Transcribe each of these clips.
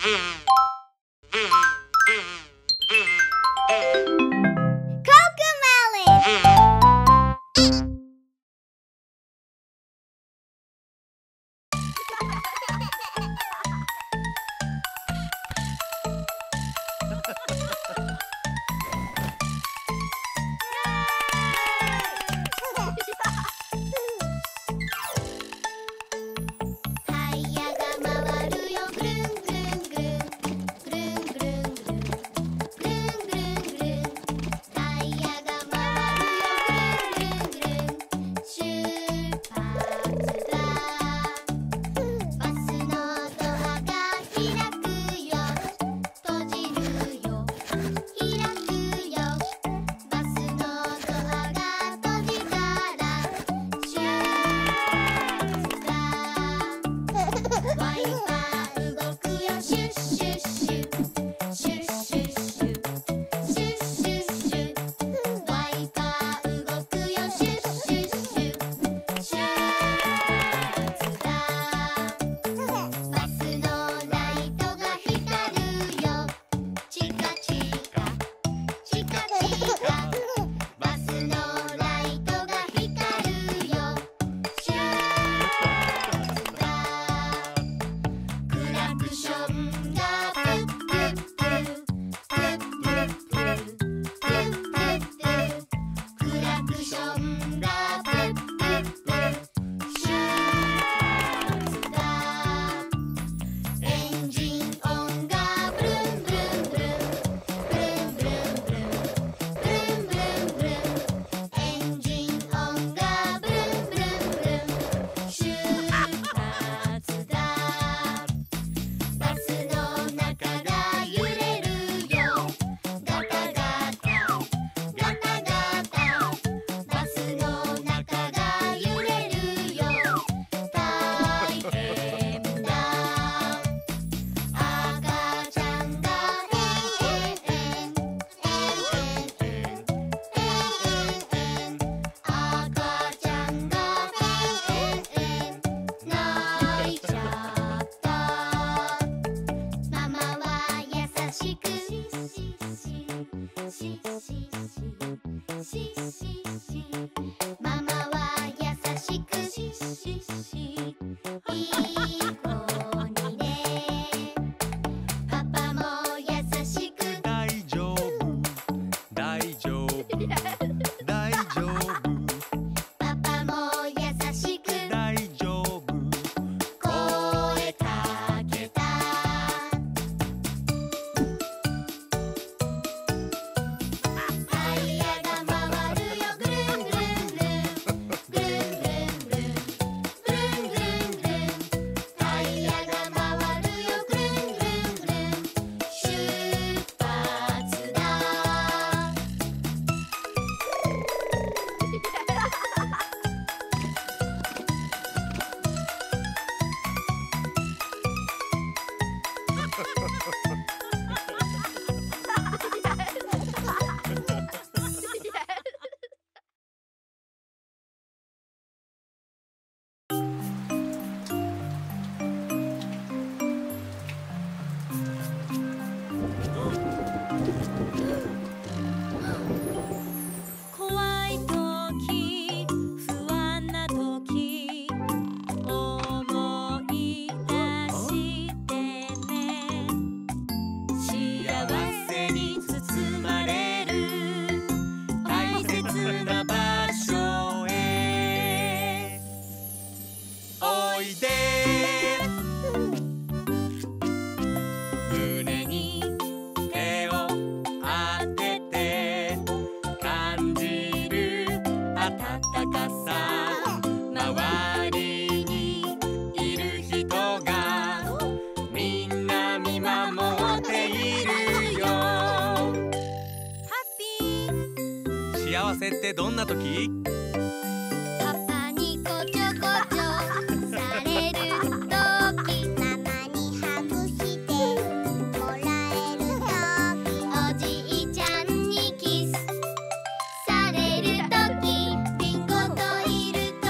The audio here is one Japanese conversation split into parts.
幸せってどんな時？ パパにこちょこちょされるとき、ママにハグしてもらえるとき、おじいちゃんにキスされるとき、リンゴといると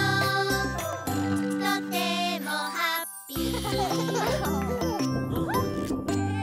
とてもハッピー。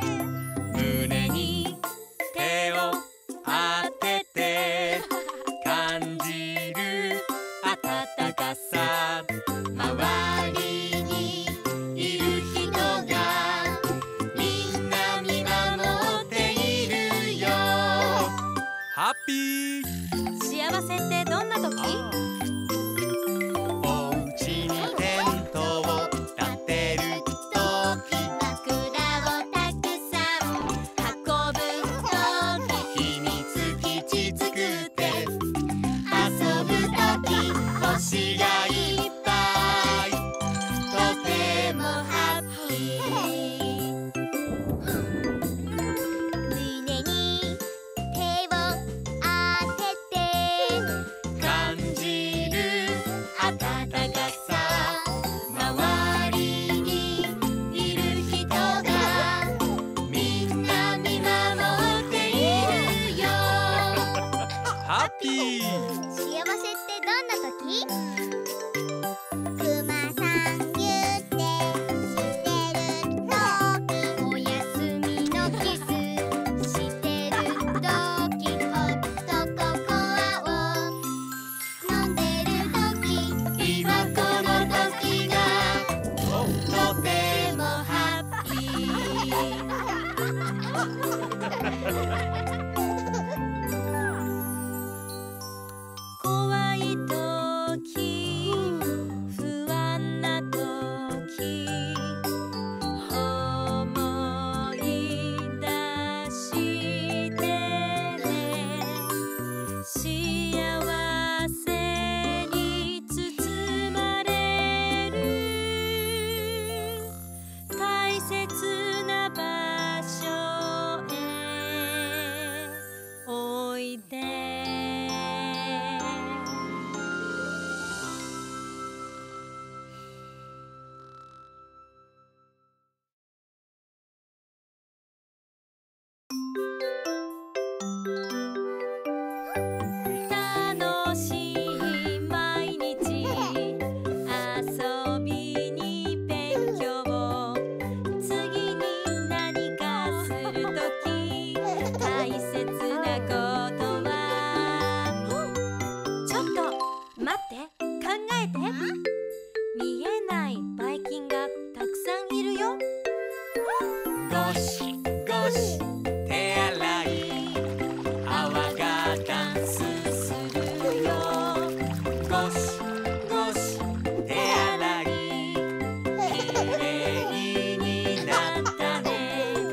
ゴシゴシ手洗い泡がダンスするよゴシゴシ手洗いきれいになったね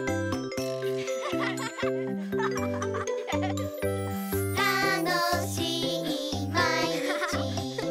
楽しい毎日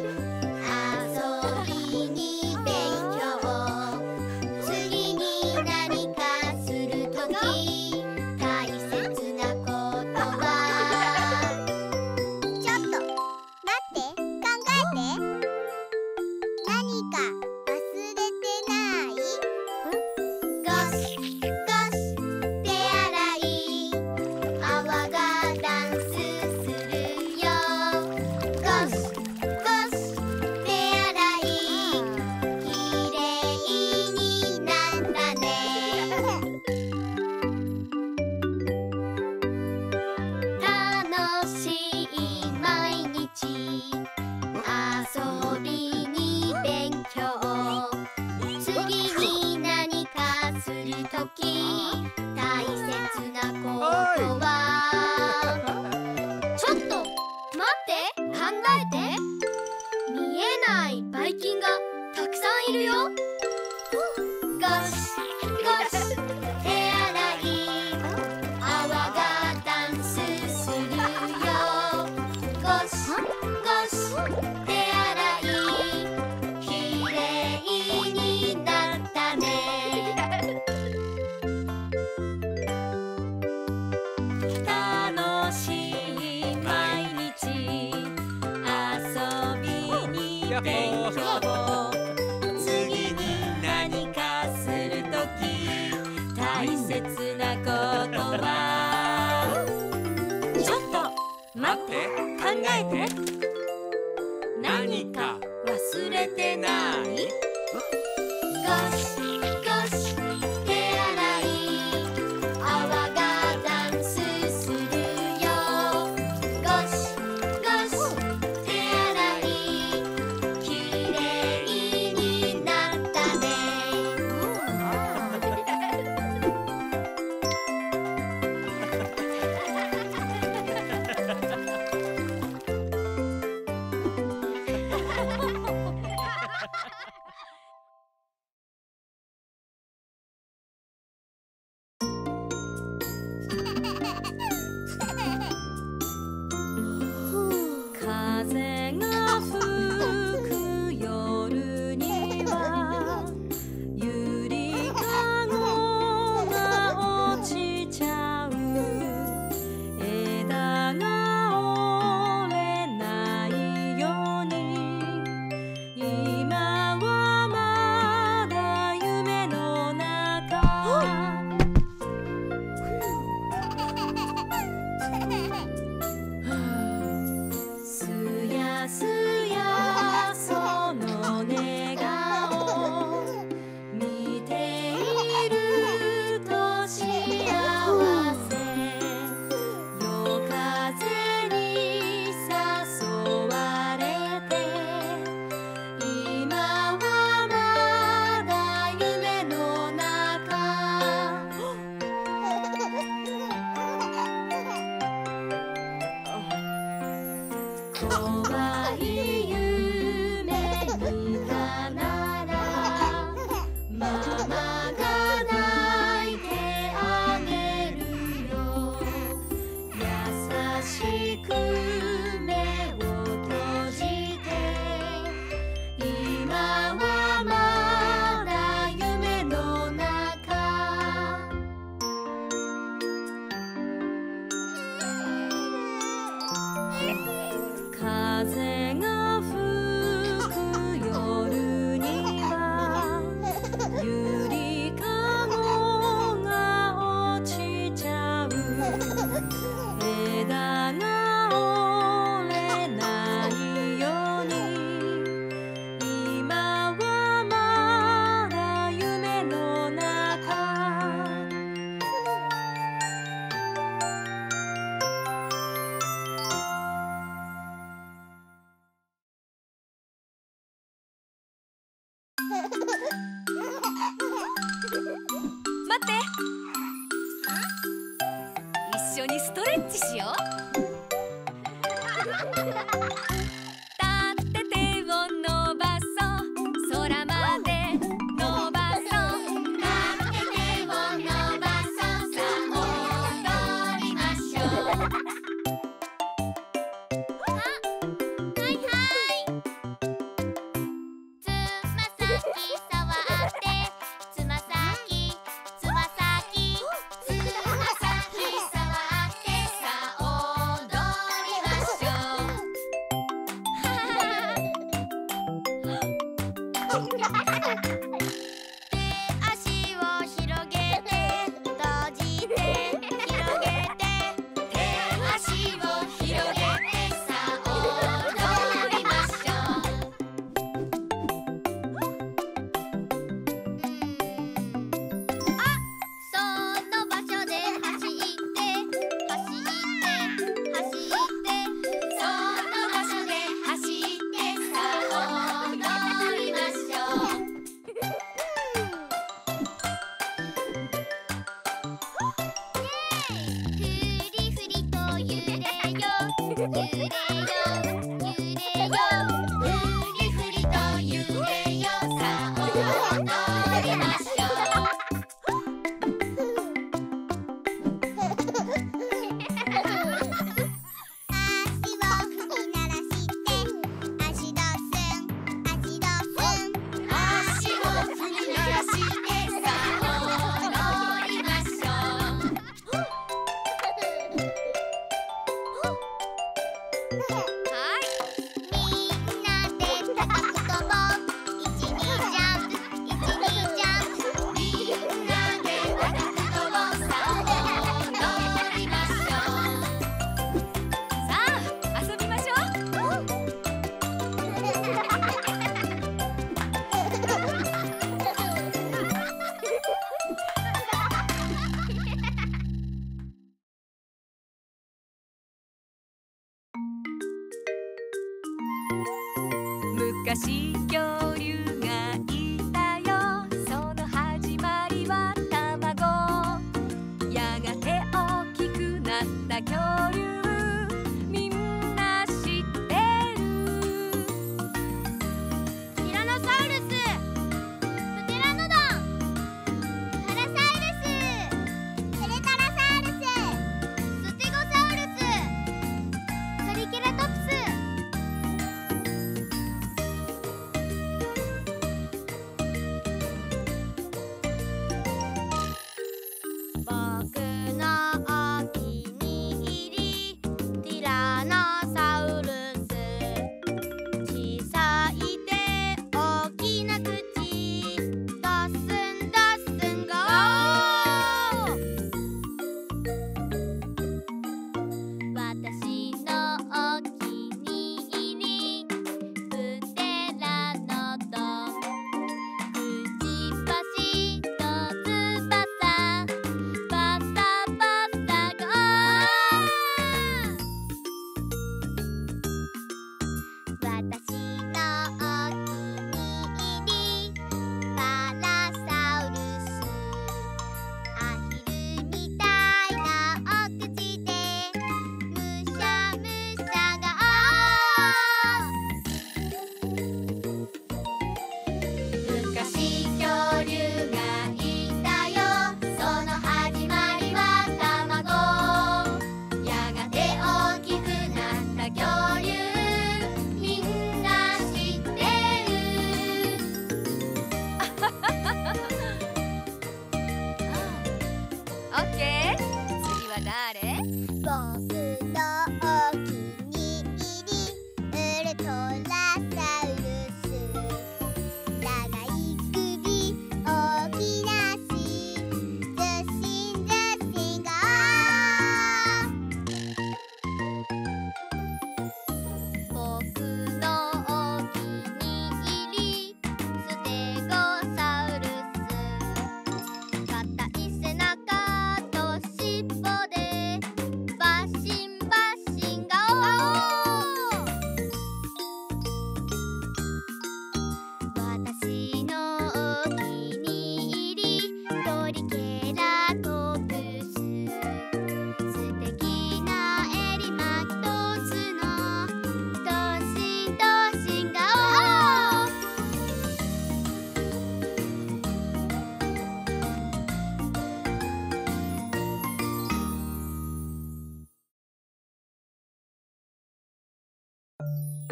遊びに勉強次に何かするとき大切なことはちょっと待って考えて何か忘れてないゴシゴシ手洗い泡がダンスするよゴシゴシ手洗いきれいになったね楽しい毎日遊びに勉強次に何かするとき大切なことはちょっと待って考えて見えないばい菌がたくさんいるよゴシゴシ手洗い泡がダンスするよゴシゴシ手洗いきれいになったね楽しい毎日遊びに勉強次に何かするとき大切なことはちょっと待って考えて何か忘れてないゴシゴシ手洗い泡がダンスするよゴシゴシ手洗いきれいになったねにストレッチしよう。立って手を伸ばそう空まで伸ばそう立って手を伸ばそうさあ踊りましょう。 はいはいつま先触ってつま先つま先つま先触ってさあ踊りましょう。手足を広げて閉じて広げて手足を広げてさあ踊りましょう。 その場所で走って走って走ってその場所で走ってさあ踊りましょう。 ふりふりと揺れよ揺れよ揺れよふりふりと揺れよさあ踊りましょう。 足を踏み鳴らして足どすん足どすん足を踏み鳴らしてさあ踊りましょう。 はいみんなで叩くとぼ一二ジャンプ一二ジャンプみんなで叩くとぼさあ踊りましょう。さあ遊びましょう。昔恐竜がいたよその始まりは卵やがて大きくなった恐竜みんな知ってるティラノサウルスプテラノドンパラサウルステレタラサウルスステゴサウルストリケラトプス僕のお気に入り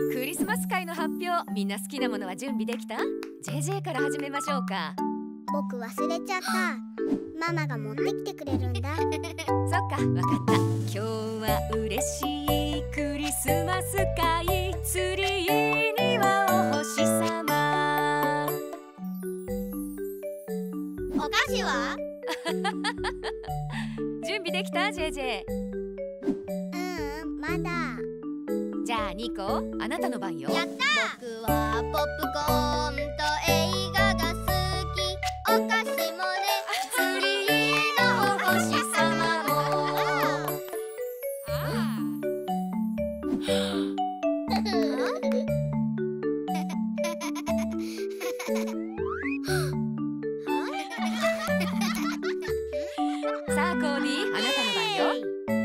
クリスマス会の発表、みんな好きなものは準備できた？ JJ から始めましょうか。 僕忘れちゃった。ママが持ってきてくれるんだ。 そっか、わかった。今日は嬉しいクリスマス会、ツリーにはお星様。 お菓子は？ 準備できた JJ？ まだ。 じゃあニコ、あなたの番よ。 やった。僕はポップコーンと映画が好き。お菓子もね、ツリーのお星様も。 さあコーディ、あなたの番よ。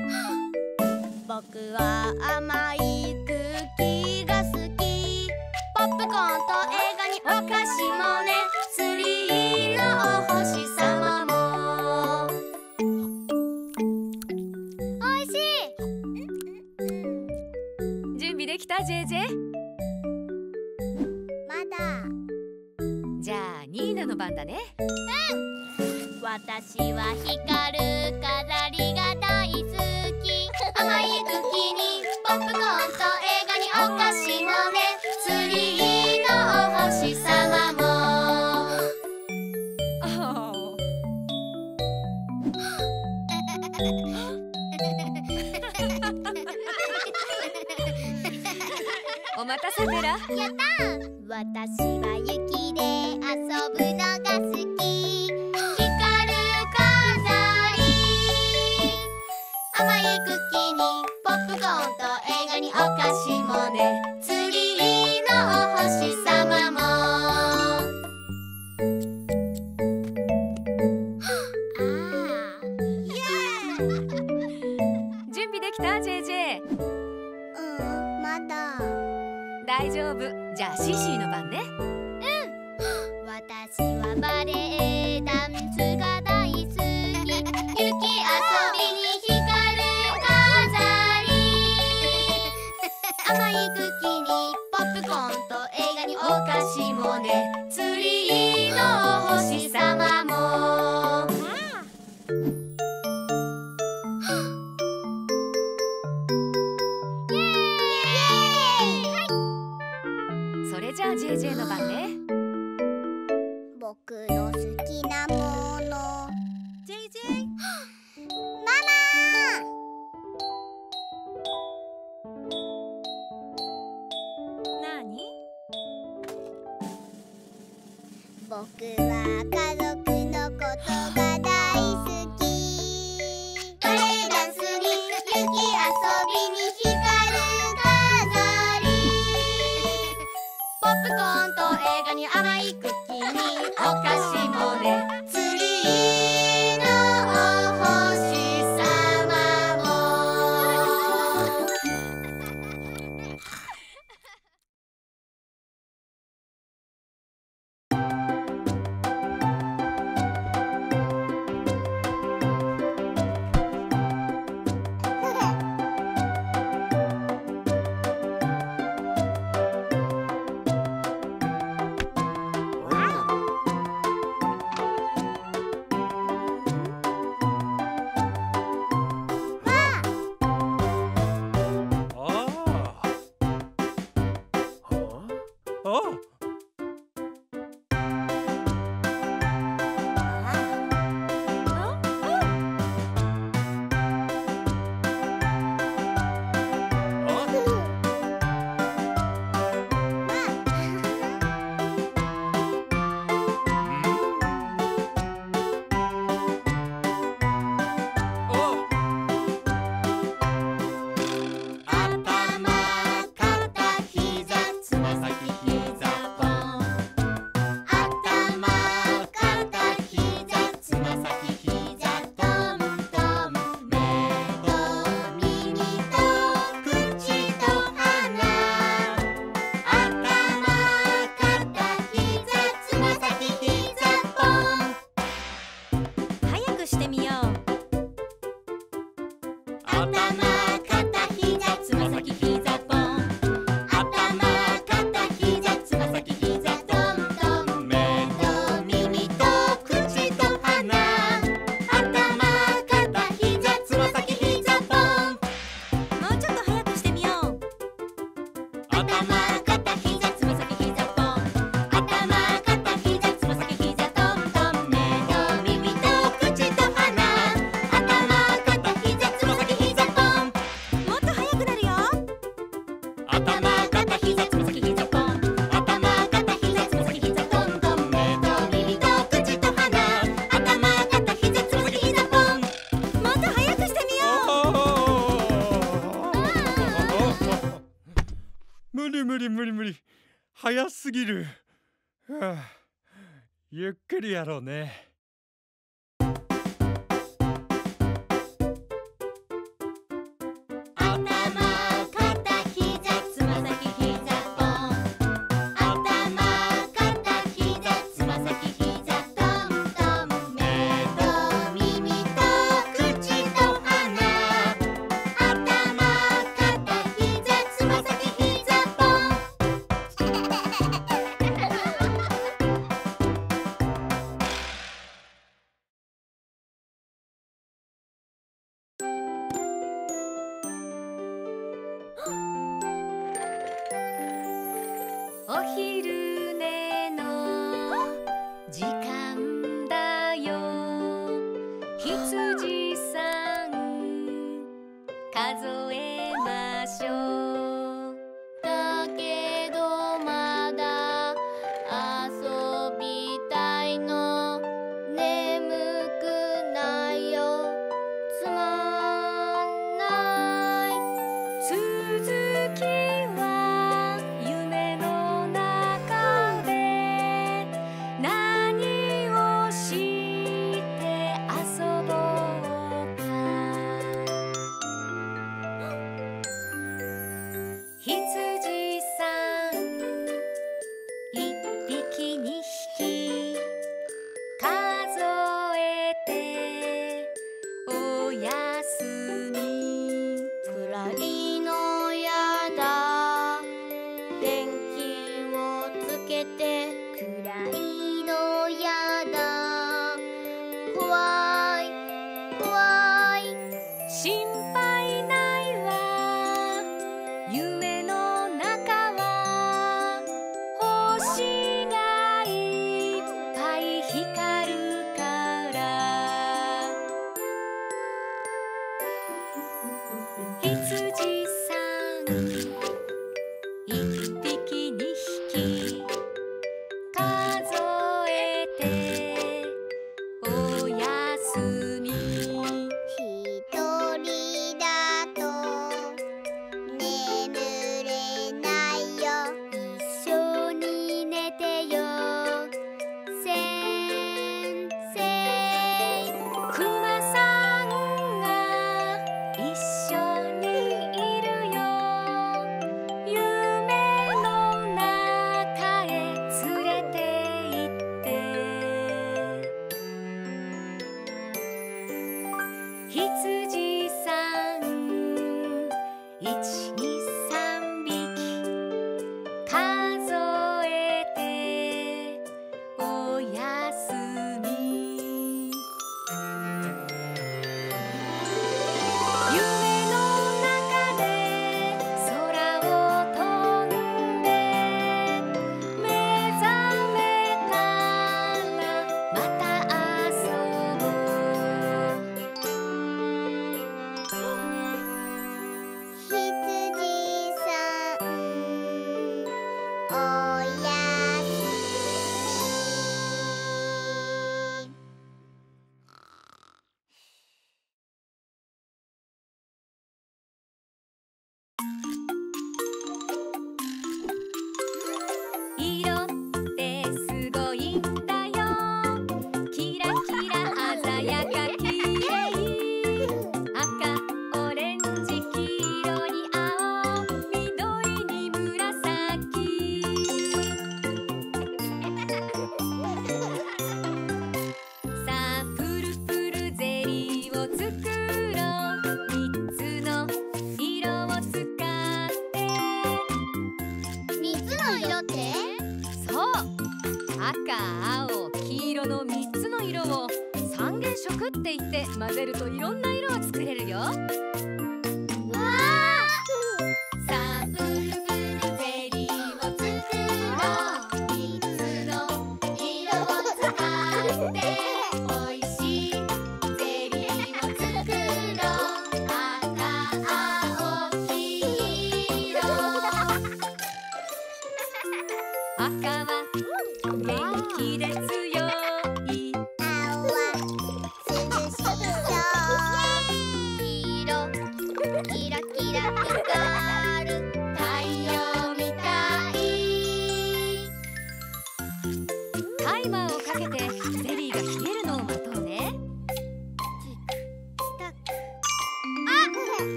僕は甘いクッキーが好き。ポップコーンと映画にお菓子もね、ツリーのお星様も。おいしい。 準備できた JJ？ まだ。 じゃあニーナの番だね。 私は光る飾りが大好き。甘いクッキーにポップコーンと映画にお菓子もね、ツリーのお星様も。 お待たせベラ。 やったー。私は雪で遊ぶのが好き。光る飾り、甘いクッキーにポップコーンと映画にお菓子もね、ツリーのお星様も。 準備できた JJ？ まだ。 大丈夫。じゃあシシーの番ね。 私はバレエダンスが大好き。雪遊びに光る飾り、甘いクッキーにポップコーンと映画にお菓子もね、ツリーのお星様も。イエーイ。 それじゃあ JJ の番ね。 僕の好きなもの。 JJ？ ママ。 なに？ 僕は家族のことが大好き。バレエダンスに雪遊びに光る飾り、ポップコーンと映画に甘いクッキーにお菓子もね、ツリーのお星様も。頭、肩、膝、つま先、膝、ポン。頭、 無理無理。早すぎる。はあ、ゆっくりやろうね。 お昼寝の時間だよ。羊さん数えましょう。 だけどまだ遊びたいの。眠くないよ。つまんない。 続きは夢の中で何をして遊ぼうか。羊さん一匹二匹数えておやすみ。 暗いのやだ。電気をつけて。暗いのやだ。怖い怖い。 心配ないわ。夢の中は星がいっぱい光るから。羊さん一匹二匹数えておやすみ。 ひとりだと眠れないよ。一緒に寝てよ先生。 クマさんが一緒にいるよ。夢の中へ連れて行って。羊さん一二三匹数えておやすみ。夢の中で空を飛んで目覚めたらまた遊ぼう。 羊さんおやすみ。 色ってすごいんだよ。キラキラ鮮やかきれい。赤オレンジ黄色に青緑に紫。さあプルプルゼリーを作ろう。3つの色を使って三つの色って？ そう、赤、青、黄色の3つの色を三原色って言って混ぜるといろんな色を作れるよ。 わさあプルプルゼリーを作ろう。3つの色を使っておいしいゼリーを作ろう。赤、青、黄色。赤は元気で強い。 青は涼しそう。黄色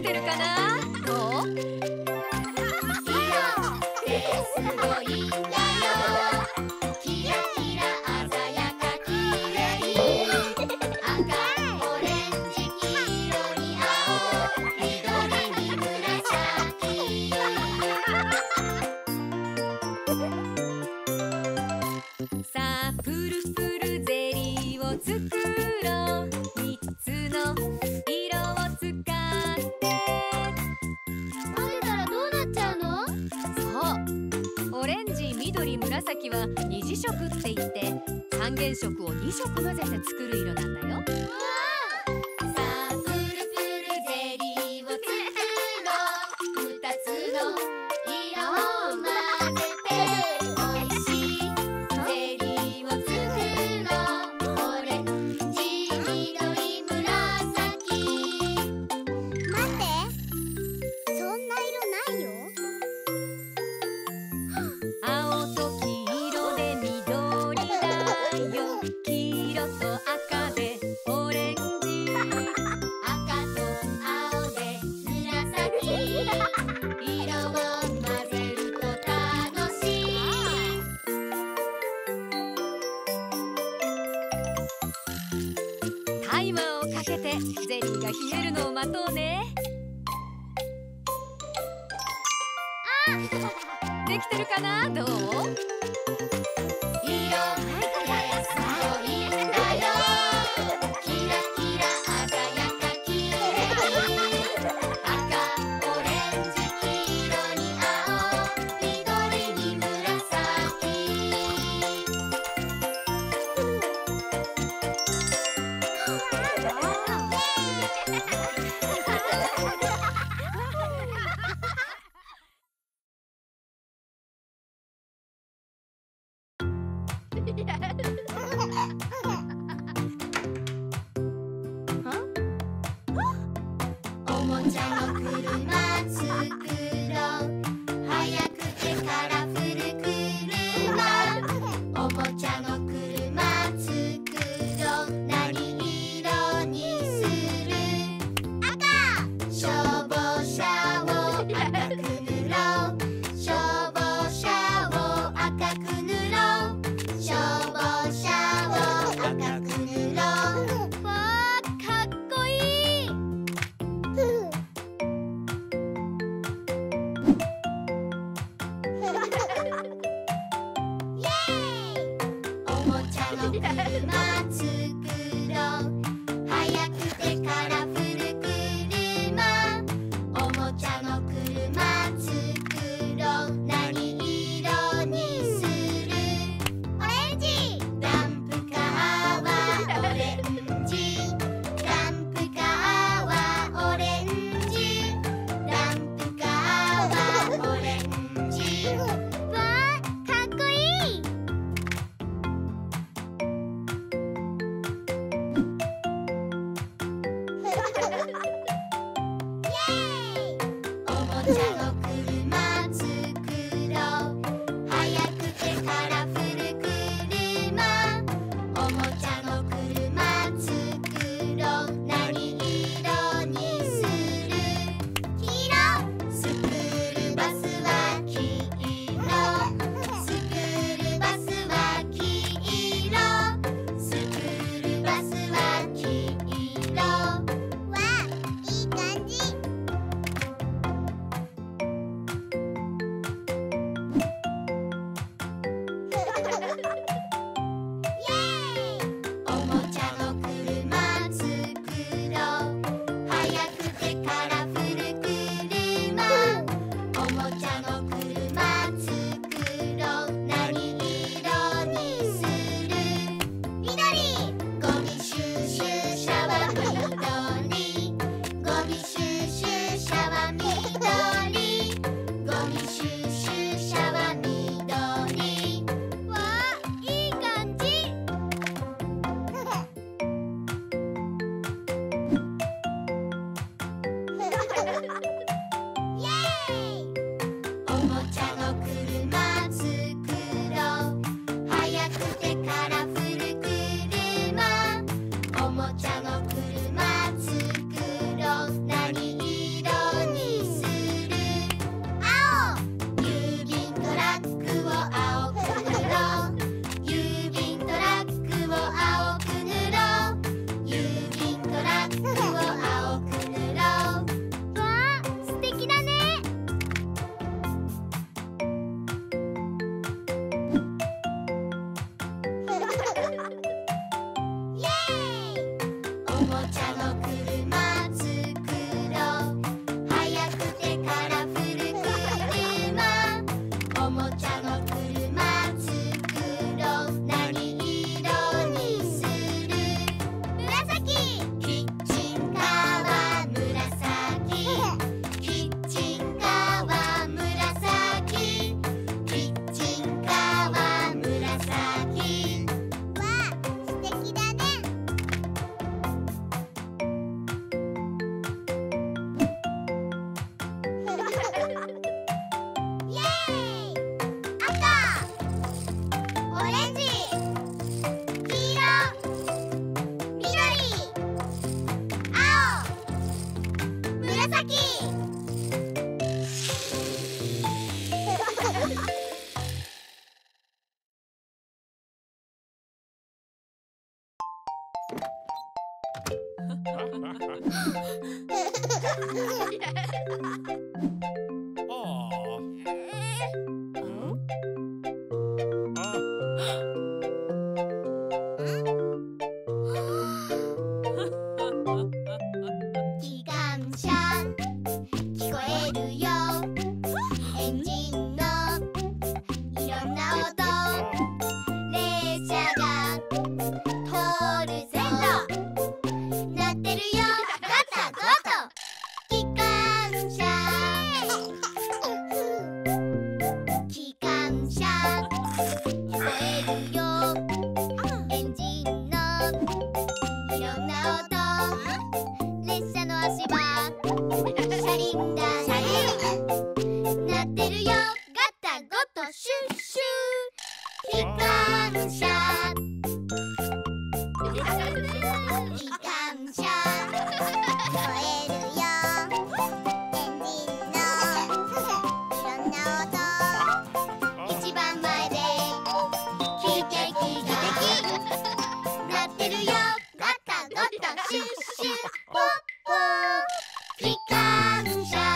てるかな？どう？ 色ってすごいんだよ。キラキラ鮮やかきれい。赤、オレンジ、黄色に青、緑に紫。 さあプルプルゼリーを作ろう。3つの色を使って混ぜたらどうなっちゃうの？ そう、オレンジ、緑、紫は二次色って言って三原色を2色混ぜて作る色なんだよ。 さあプルプルゼリーを作ろう。2つの色を混ぜておいしいゼリーを作ろう。オレンジ、緑、紫。待って、そんな色ないよ。 青と黄色で緑だよ。黄色と赤でオレンジ。 赤と青で紫。色を混ぜると楽しい。 タイマーをかけてゼリーが冷えるのを待とうね。できてるかな？どう？ 色ってすごいんだよ。キラキラ鮮やかきれい。赤、オレンジ、黄色に青、緑に紫。 もちゃの車作ろう速くてカラフル車おもちゃの車作ろう何色にする紫キッチンカーは紫キッチンカーは紫キッチンカーは紫わあ素敵だねイエーイ赤オレンジ黄色緑青紫機関車聞こえるよエンジンのいろんな音列車が通る線路鳴ってるよガタゴト機関車機関車聞こえるよエンジンのいろんな音列車の足場車輪だね鳴ってるよガタゴトシュッシュ機関車機関車聞こえるよエンジンのいろんな音一番前で汽笛が鳴ってるよガタゴトシュッシュポッポー機関車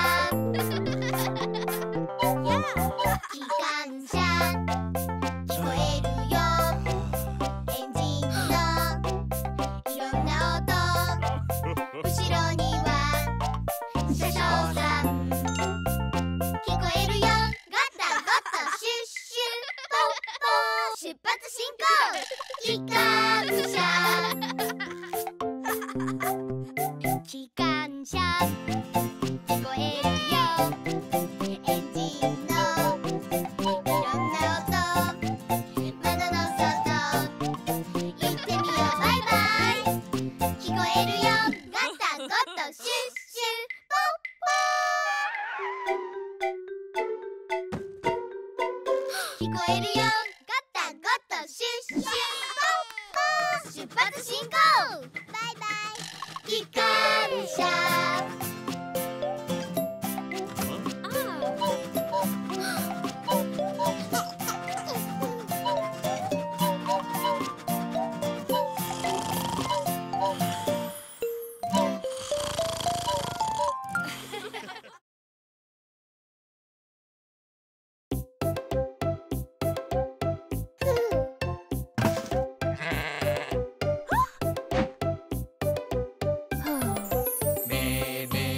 機関車聞こえるよエンジンのいろんな音後ろには車掌さん聞こえるよガタゴトシュッシュポッポー出発進行機関車機関車聞こえるよエンジンのいろんな音窓の外行ってみようバイバイ聞こえるよガタゴトシュッシュポッポー聞こえるよガタゴトシュッシュポッポー出発進行バイバイ機関車ねえね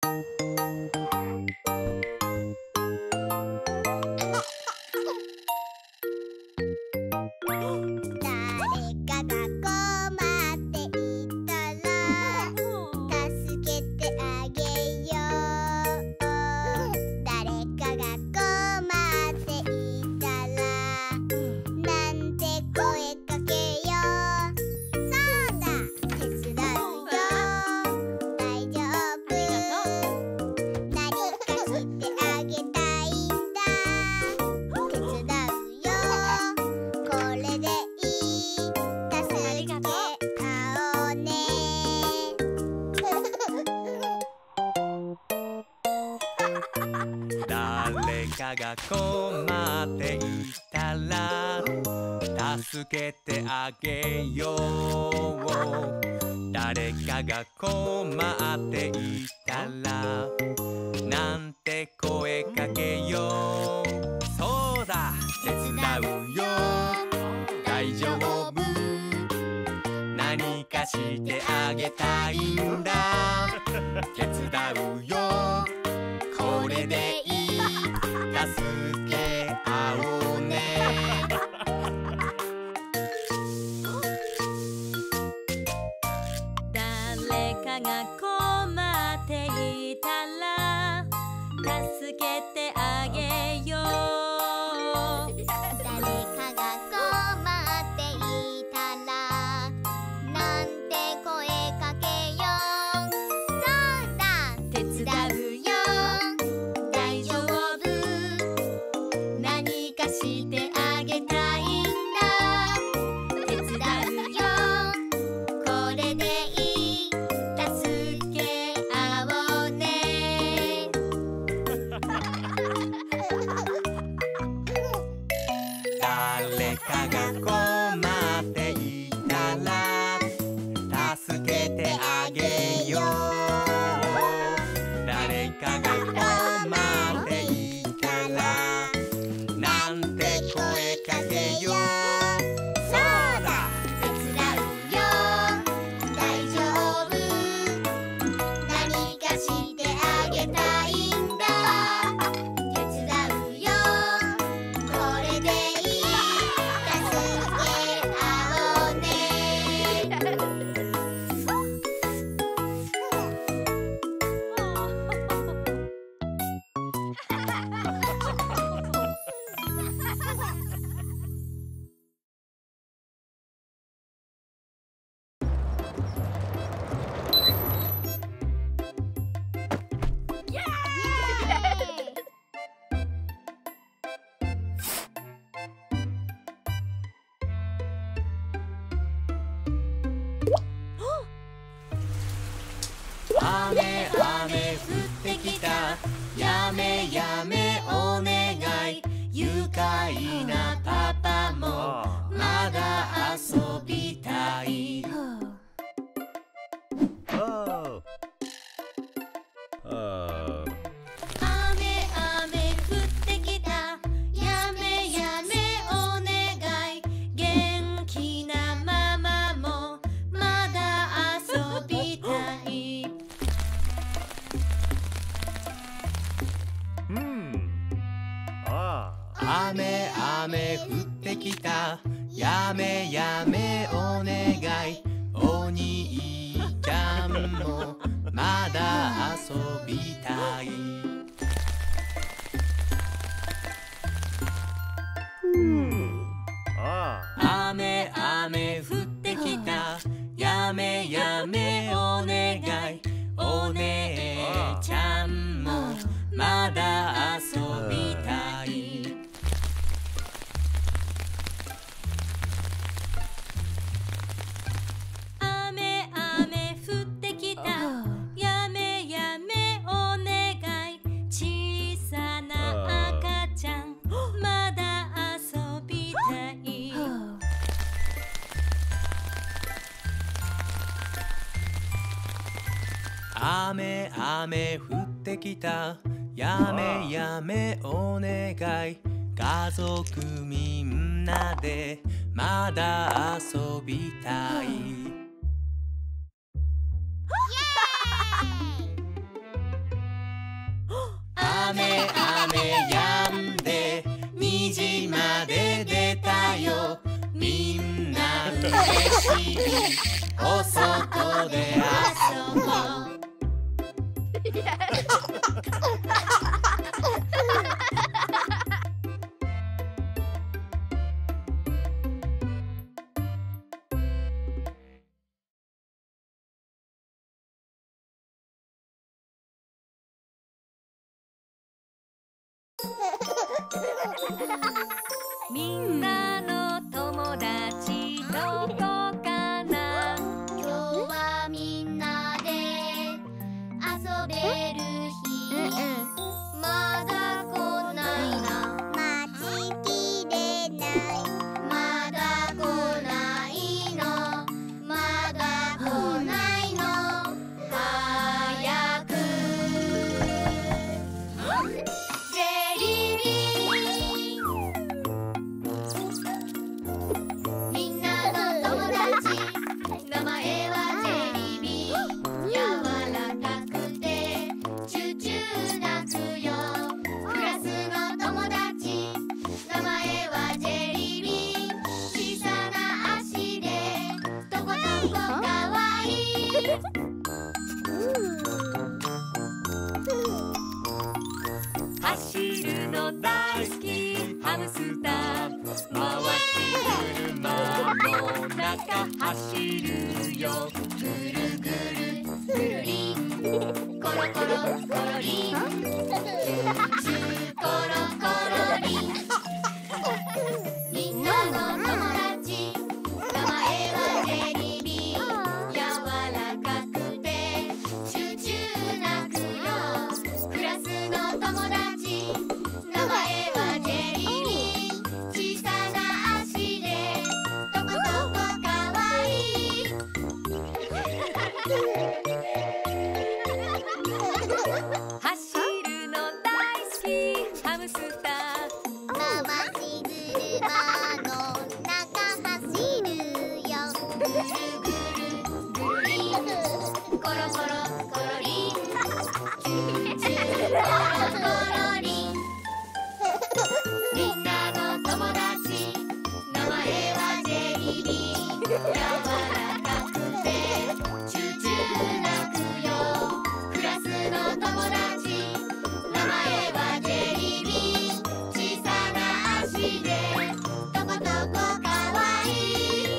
が困っていたら助けてあげよう。誰かが困っていたらなんて声かけよう。そうだ手伝うよ大丈夫。何かしてあげたいんだ。手伝うよこれでいい。助け合おうね。誰かが困っていたら助けてあげよう。 誰かが困っていたらなんて声かけよう。そうだ手伝うよ大丈夫。何かしてあげたいんだ。手伝うよこれでいい。助け合おうね。 誰かが困っていたら助けてあげよう。誰かが困っていたらなんて声かけよう。そうだ手伝うよ大丈夫。何かしてあげたいんだ。手伝うよこれでいい。助け合おうね。 雨雨降ってきた。やめやめお願い。愉快なパパもまだ遊びたい。雨雨降ってきた。やめやめお願い。元気なママもまだ遊びたい。雨雨降ってきた。やめやめお願い。お兄ちゃんもまだ遊びたい。雨雨降ってきた。やめやめお願い。お姉ちゃんもまだ遊びたい。雨雨降ってきた。やめやめお願い。小さな赤ちゃんまだ遊びたい。雨雨降ってきた。やめやめお願い。家族みんなでまだ遊びたい。 しいお外で遊ぼうみんなの友達どこかな今日はみんなで遊べる日まだ来ないな待ちきれないまだ来ないのまだ来ないの早くジェリビーみんなの友達名前はジェリビー柔らかくてチューチュー鳴くよクラスの友達名前はジェリビー小さな足でとことこかわいい走るの大好きハムスター回し車の中走るよぐるぐるぐるりコロコロコロリンチューチューコロコロリンみんなの友達名前はジェリビー柔らかくてチューチュー鳴くよクラスの友達名前はジェリビー小さな足でとことこかわいい走るの大好きハムスター回し車の中走るよぐるぐるぐるりコロコロコロリンチューチューコロコロリンみんなの友達名前はジェリビー柔らかくてチューチュー鳴くよクラスの友達名前はジェリビー小さな足でとことこかわいい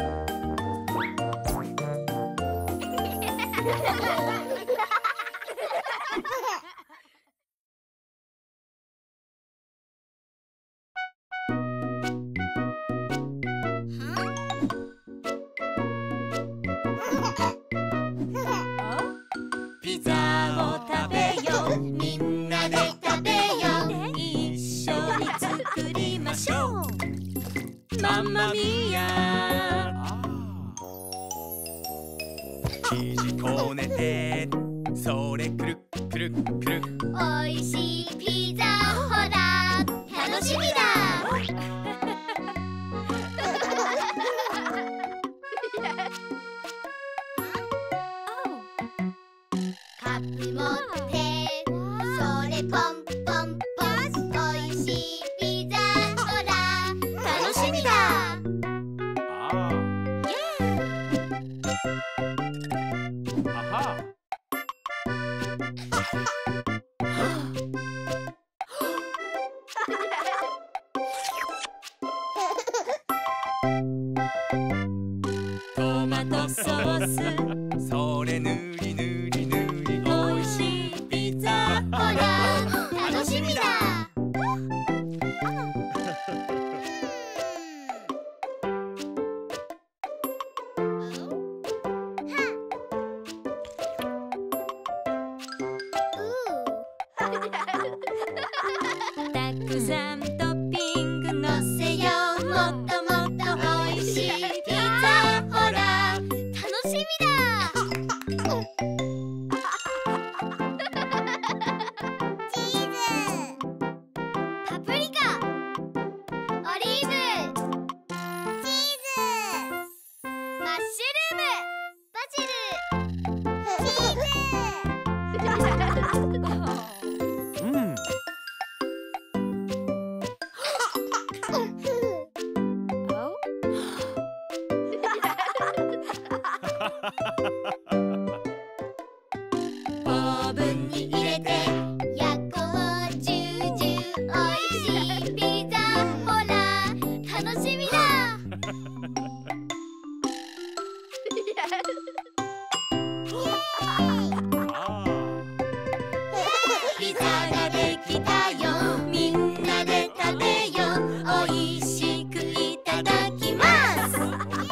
ピザを食べようみんなで食べよう一緒に作りましょうマンマミーヤ生地こねてそれくるくるくるおいしいピザほら楽しみだカップ持ってそれポンポンポンおいしいピザほら楽しみだトマトソースそれぬりぬりぬりおいしいピザほら楽しみだたくさんトッピングのせようもっともっとおいしいピザほら楽しみだチーズパプリカオリーブチーズマッシュルームバジルチーズオーブンに入れて焼こうジュージューおいしいピザほら楽しみだピザができたよみんなで食べようおいしくいただきます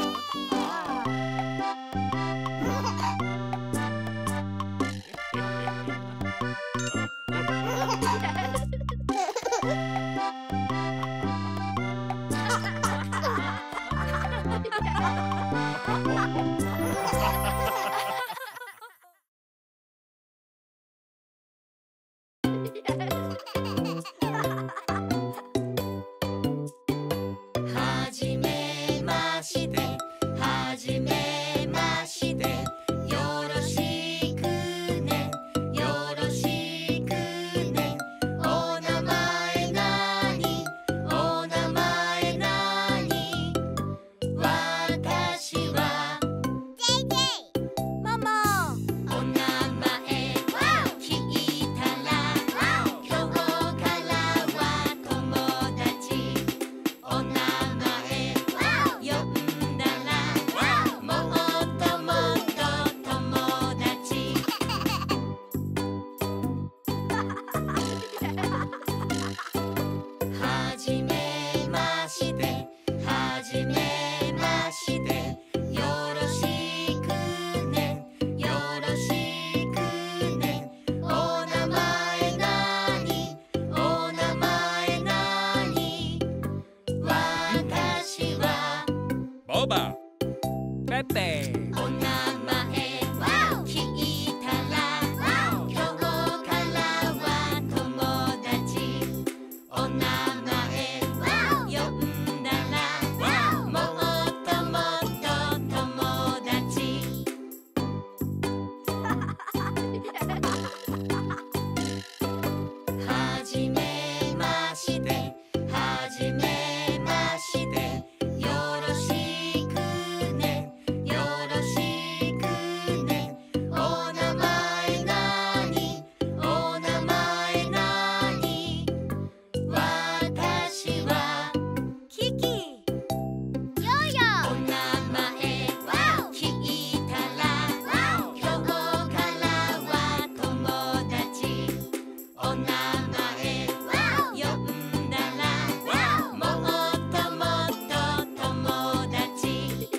はじめましてはじめましてよろしくねよろしくねお名前なにお名前なに私はママお名前聞いたら今日からは友達お名前呼んだらもっともっと友達はじめましてはじめましてよろしくねよろしくねお名前なにお名前なに私はボバペッペお名前聞いたら今日からは友達お名前呼んだらもっともっと友達はじめましてはじめましてよろしくねよろしくねお名前なにお名前なに私はキキヨーヨお名前聞いたら今日からは友達お名前呼んだらもっともっと友達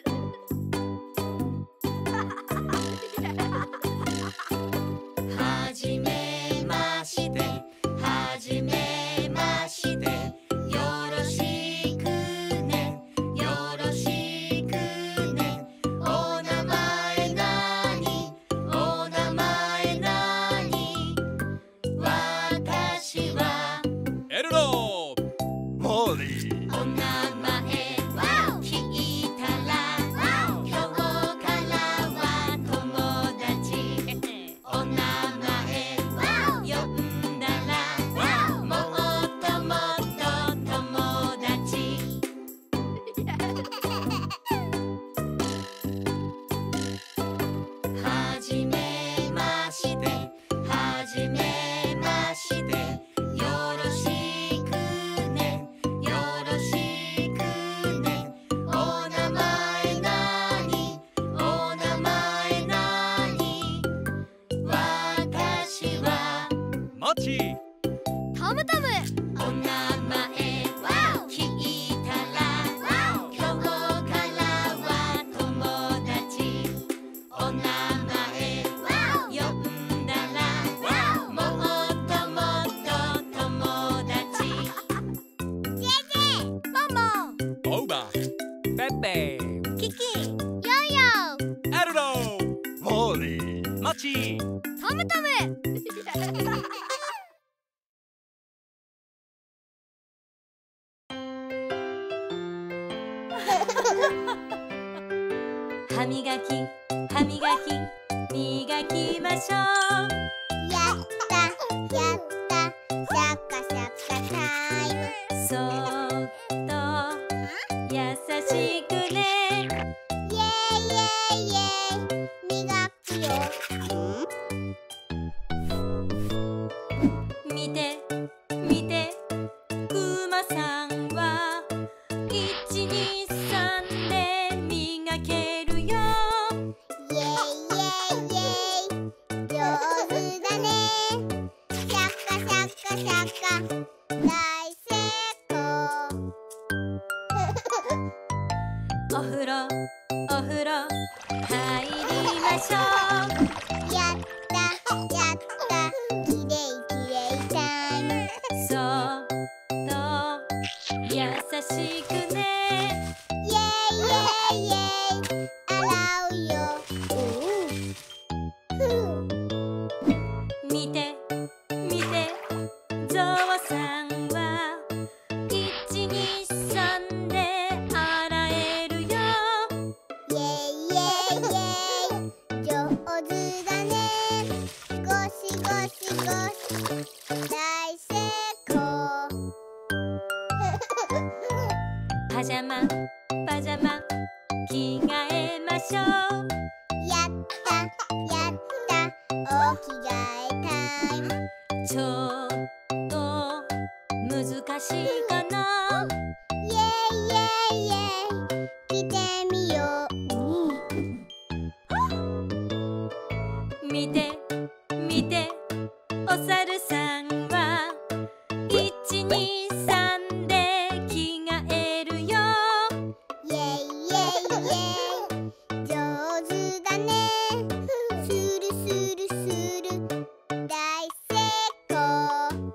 はじめましてはじめましてよろしくねよろしくねお名前なにお名前なに私はエルローモーリーお名前聞いたら今日からは友達お名前呼んだらもっともっと友達はじめましてはじめましてよろしくねよろしくねお名前なにお名前なに私はマチトムトムお名前聞いたら今日からは友達お名前呼んだらもっともっと友達ママボバペッペキキヨーヨエルローモーリーマチトムトム歯磨き歯磨き磨きましょうやったやったシャカシャカタイムそっと優しくねイエイイエイイエイお風呂入りましょう。 やったやったきれいきれいタイム。 そっと優しくね。 イェイイェイイェイ洗うよ。 見て見てゾウさんは123で洗えるよ。 イェイイェイイェイ上手だね。ゴシゴシゴシ大成功。 パジャマパジャマ着替えましょう。 やったやったお着替えタイム。 ちょっと難しいかな。 イェイイェイイェイ着てみよう。 見て見てお猿さんは123で着替えるよ。 イェイイェイイェイ上手だね。スルスルスル大成功。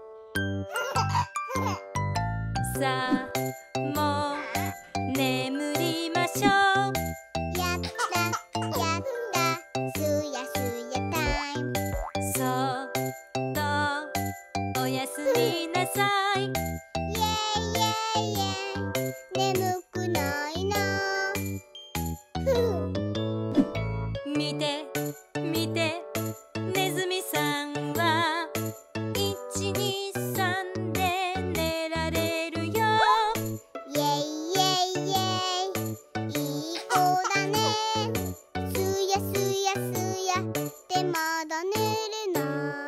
さあもう眠りましょう。 やったやったすやすやタイム。 そっとおやすみなさい。 イェイイェイイェイ眠くないな。 見て見てネズミさんは123で寝られるよ。 イェイイェイイェイいい子だね。すやすやすやってまだ寝れない。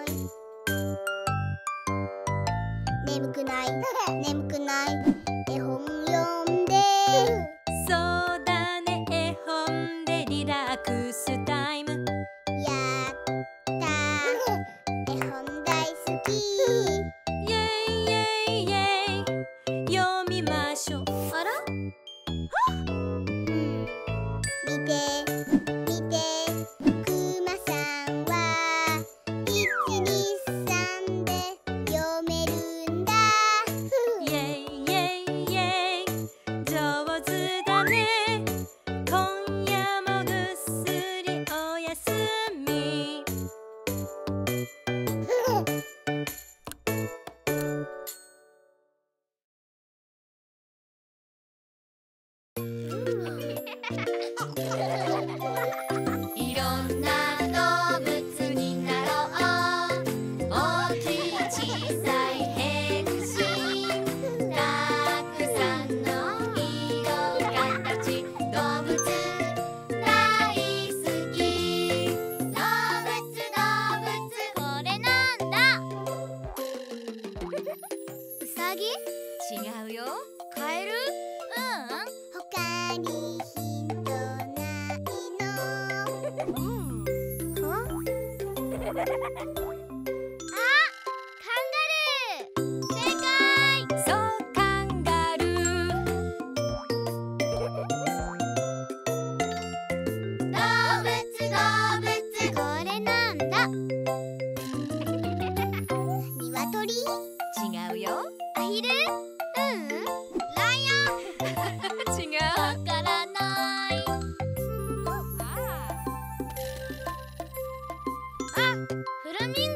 眠くない眠くない絵本読んで。 そうだね絵本でリラックスタイム。 やった絵本大好き。 イェイイェイイェイ読みましょう。あら見て見てくまさんは123で読めるんだ。 イェイイェイイェイ上手だね。今夜もぐっすりおやすみ。いろんな動物になろう。大きい小さい変身。たくさんの色形動物大好き。動物これなんだ。 うさぎ？ 違うよ。カエル？ 他にヒントないの？あ、カンガルー。正解。 そうカンガルー。 動物これなんだ。ニワトリ？ 違うよ。 アヒル？ライオン。 違う。 わからない。あ、フラミン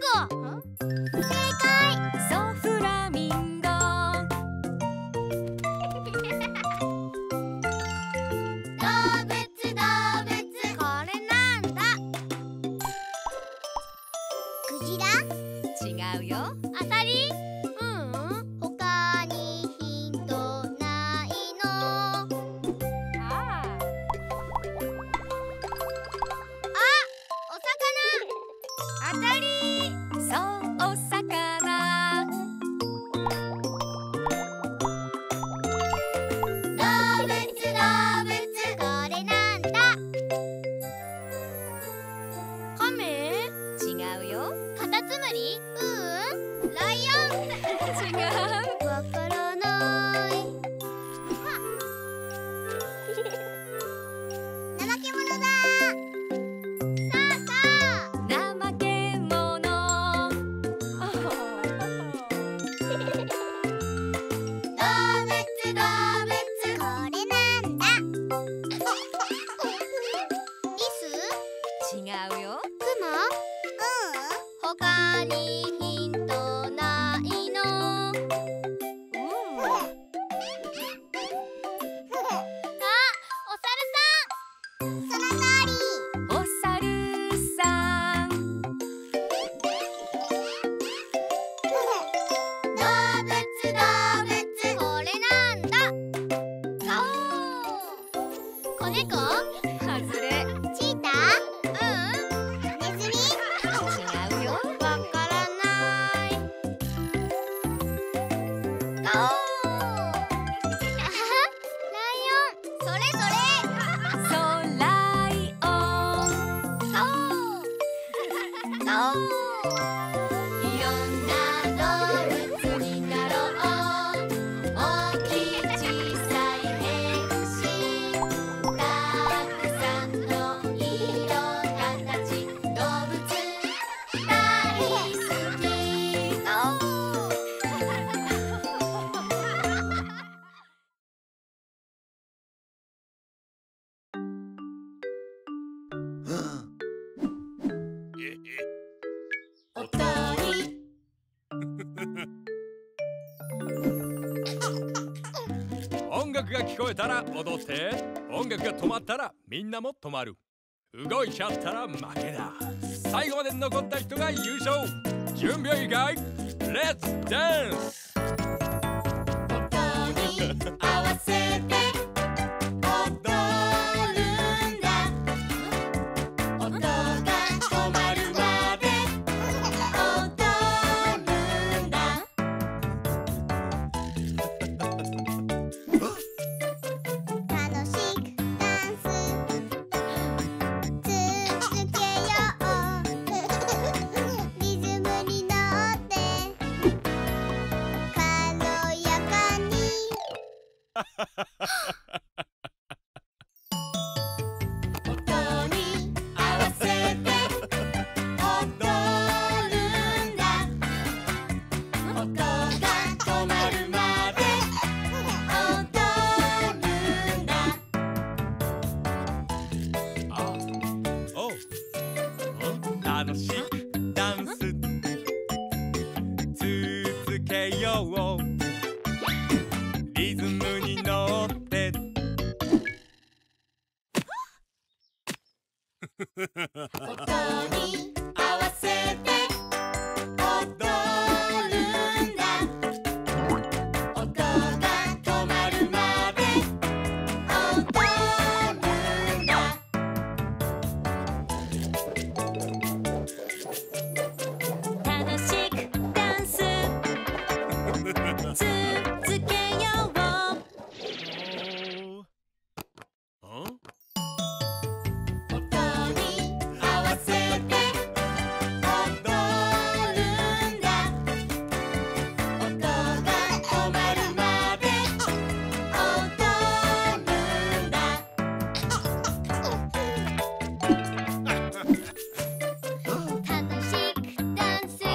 その通り。 お猿さん。 動物これなんだ。子猫。 はずれ。 チーター。ネズミ。 違うよ。 わからない。ライオン。それそれ。 ソライオン。いろんな動物になろう。大きい小さい変身。たくさんの色形動物大好き。おとり。 音楽が聞こえたら踊って、音楽が止まったらみんなも止まる。動いちゃったら負けだ。最後まで残った人が優勝。準備はいいかい？レッツダンス。 音に合わせて踊るんだ。音が止まるまで踊るんだ。 楽しくダンス続けよう。リズムに乗って軽やかに。 音に合わせて踊るんだ。音が止まるまで踊るんだ。 おう。楽しくダンス続けよう。リズムに乗って音に合わせて踊るんだ。音が止まるまで踊るんだ。楽しくダンス続けよう。音に合わせて踊るんだ。音が止まるまで踊るんだ。 楽しくダンス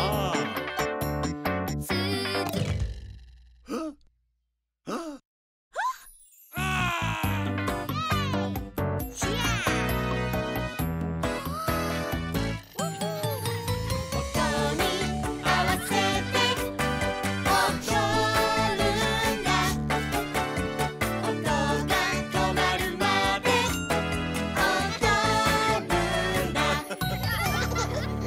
音に合わせて踊るんだ。音が止まるまで踊るんだ。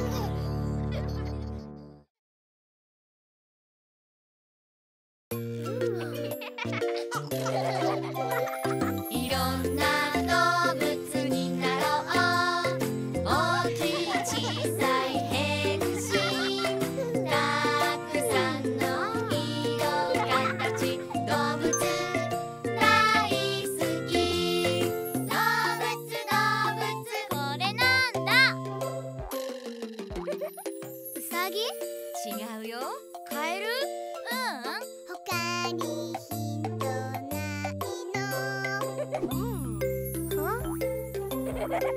いろんな動物になろう。大きい小さい変身。たくさんの色形動物大好き。 動物これなんだ。うさぎ？ 違うよ。 カエル？他にヒントないの？あ、カンガル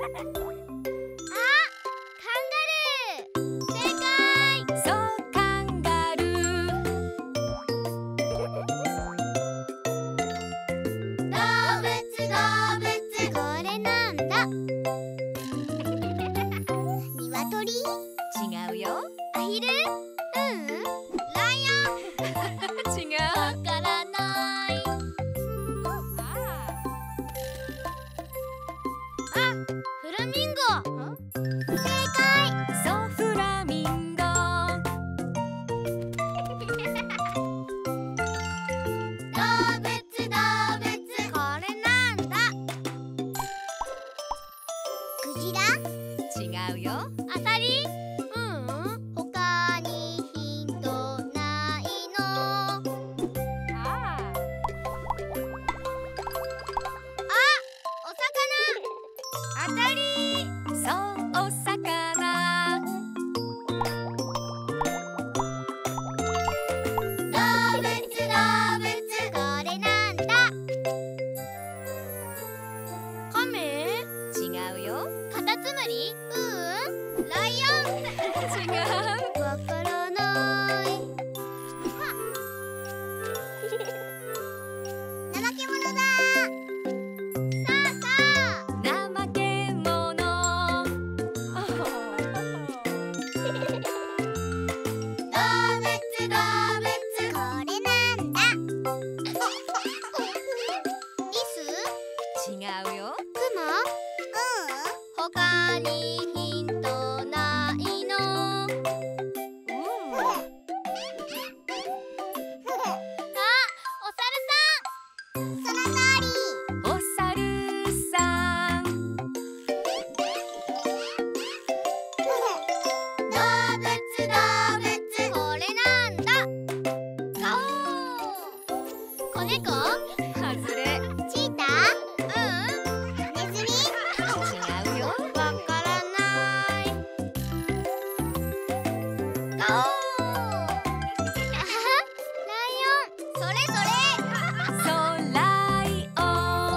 ー。正解。 そうカンガルー。 動物これなんだ。ニワトリ？ 違うよ。 アヒル？ライオン。 違う。 わからない。あ、 フラミンゴ。正解。 そうフラミンゴ。 動物これなんだ。クジラ。 違うよ。 アサリ。他にヒントないの？お魚。当たり。 そうお魚。 動物これなんだ。カメ。 違うよ。 カタツムリ。ライオン。 違う。 わからない。怠け者だ。さあ。 怠け者。 動物これなんだ。リス。 違うよ。 クマ。他にヒントないの？お猿さん。その通り。 お猿さん。 動物これなんだ。子猫。 はずれ。 チーター。ネズミ。 違うよ。 わからない。ライオン。それ。 そうライオン。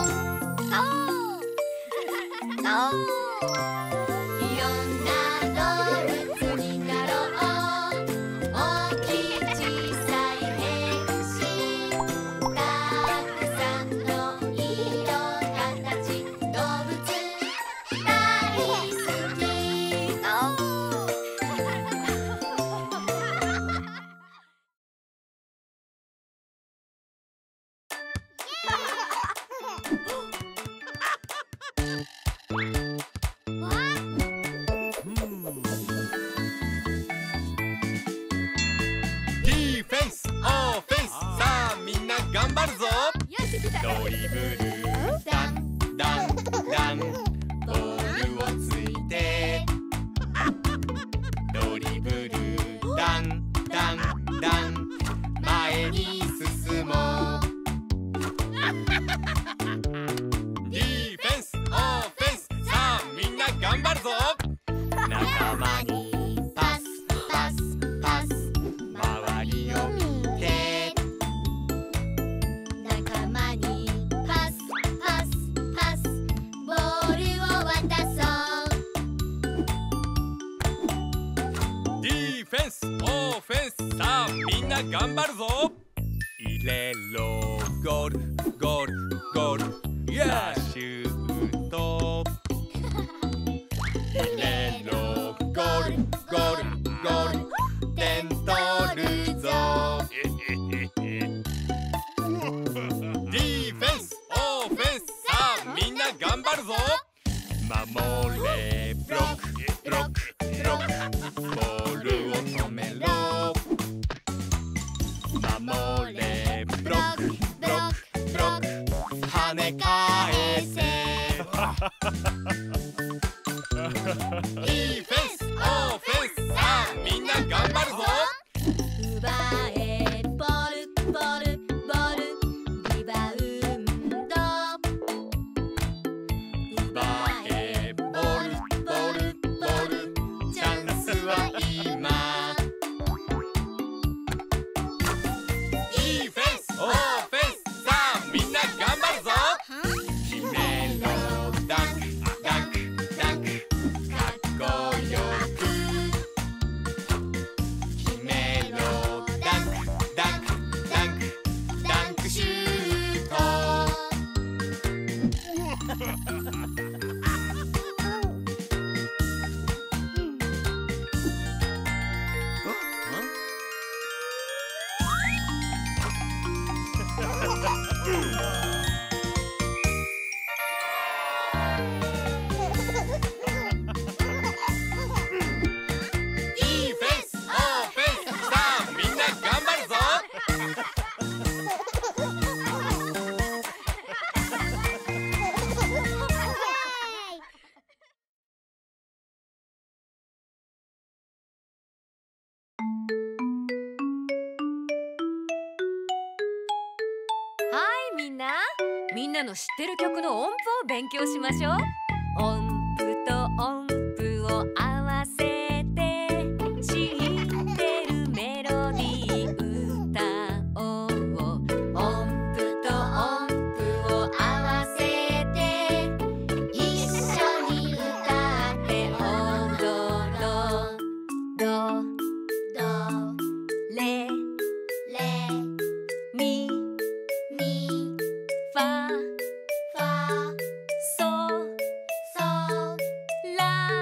いろんな動物になろう。大きい小さい変身。たくさんの色形。動物大好き。 ディフェンスオフェンス、さあみんな頑張るぞ。ドリブルダンダンダン、ボールをついてドリブルダンダンダン、前に進もう。ディフェンスオフェンス、さあみんな頑張るぞ。仲間にパスパスパス、周りを見て仲間にパスパスパス、ボールを渡そう。 ディフェンスオフェンス、さあみんな頑張るぞ。入れろゴールゴールゴール、シュート。入れろゴールゴールゴール、点取るぞ。ディフェンスオフェンス、さあみんな頑張るぞ。守れブロックブロックブロック、ボールを止めろ。守れブロックブロックブロック、跳ね返せ。ディフェンスオフェンス、さあみんな頑張るぞ。 奪えボールボールボール、リバウンド。 奪えボールみんなの知ってる曲の音符を勉強しましょう。音符と音符を合わせて知ってるメロディー歌おう。音符と音符を合わせて一緒に歌って踊ろう。ドレミファソラ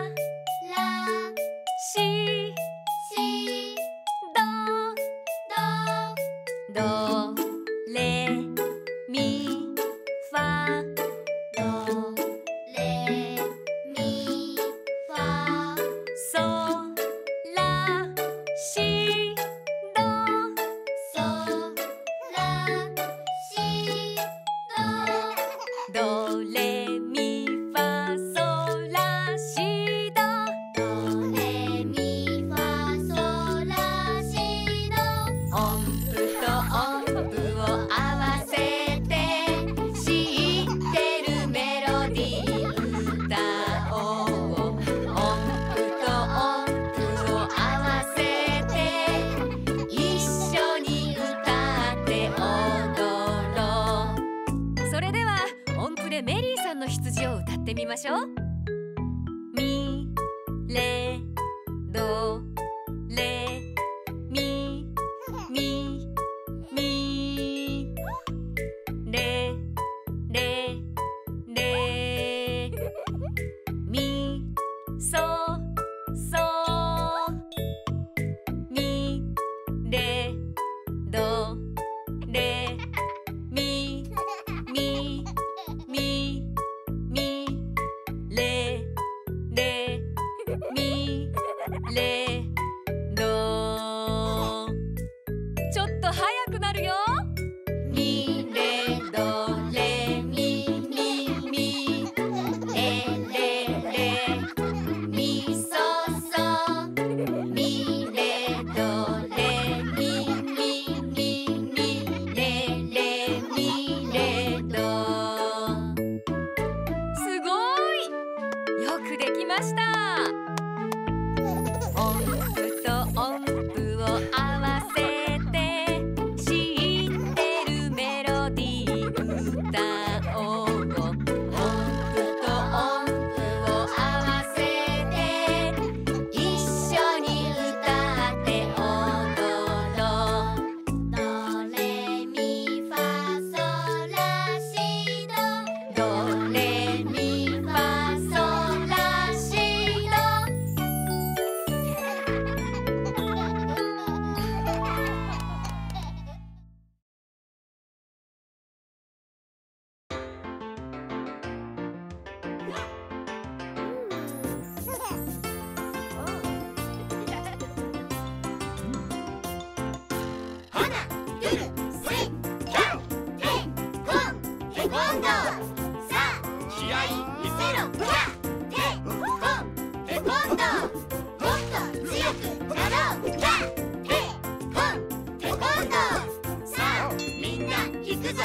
シドレミファソラシドレミファソラシド音符と音符を合わせて知ってるメロディー歌おう。音符と音符を合わせて一緒に歌って踊ろう。それでは音符でメリーさんの羊を歌ってみましょう。ミレドレミミミレレレミソソミレドレミミミミレレミレド。ちょっと速くなるよ。ミレドレミミミレレレミソソミレドレミミミミレレミレド。すごい！よくできました。音符と音符を合わせて知ってるメロディー歌おう。音符と音符を合わせて一緒に歌って踊ろう。ドレミファソラシドドレミファソラシド。 試合見せろ。 みんな行くぞ。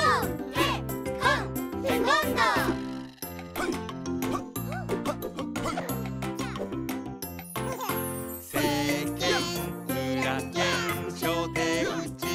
テコンド世間裏剣小手打ち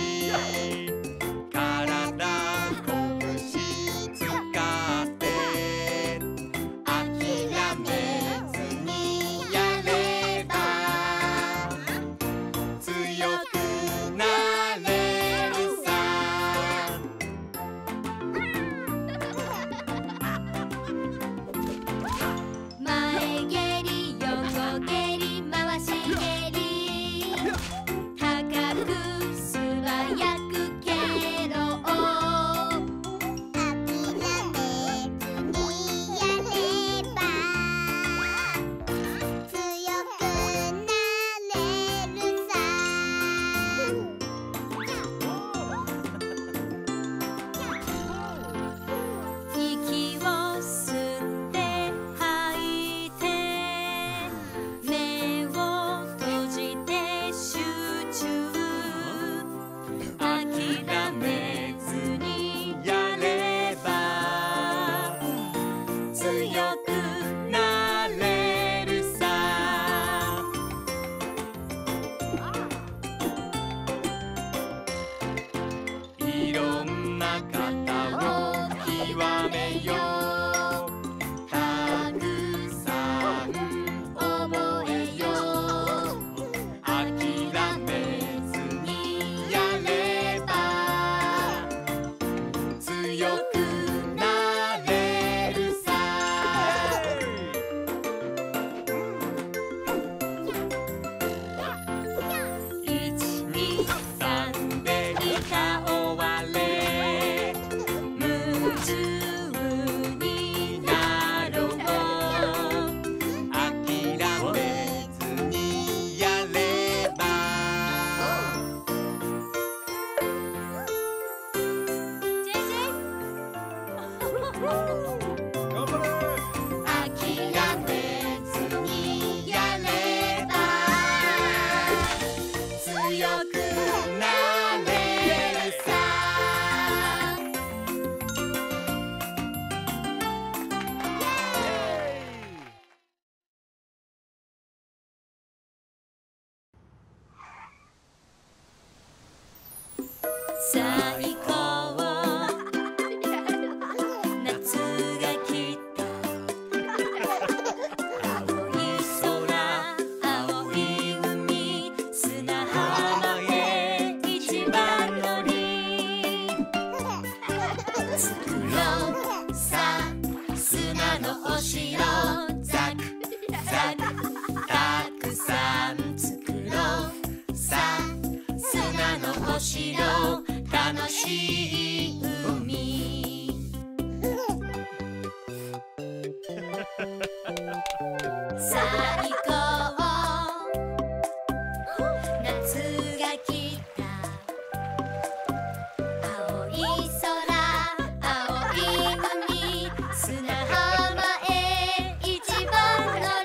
最高夏が来た青い空青い海砂浜へ一番乗り作ろうさ砂のお城ザクザクたくさん作ろうさ砂のお城楽しい海最高夏が来た青い空青い海砂浜へ一番乗り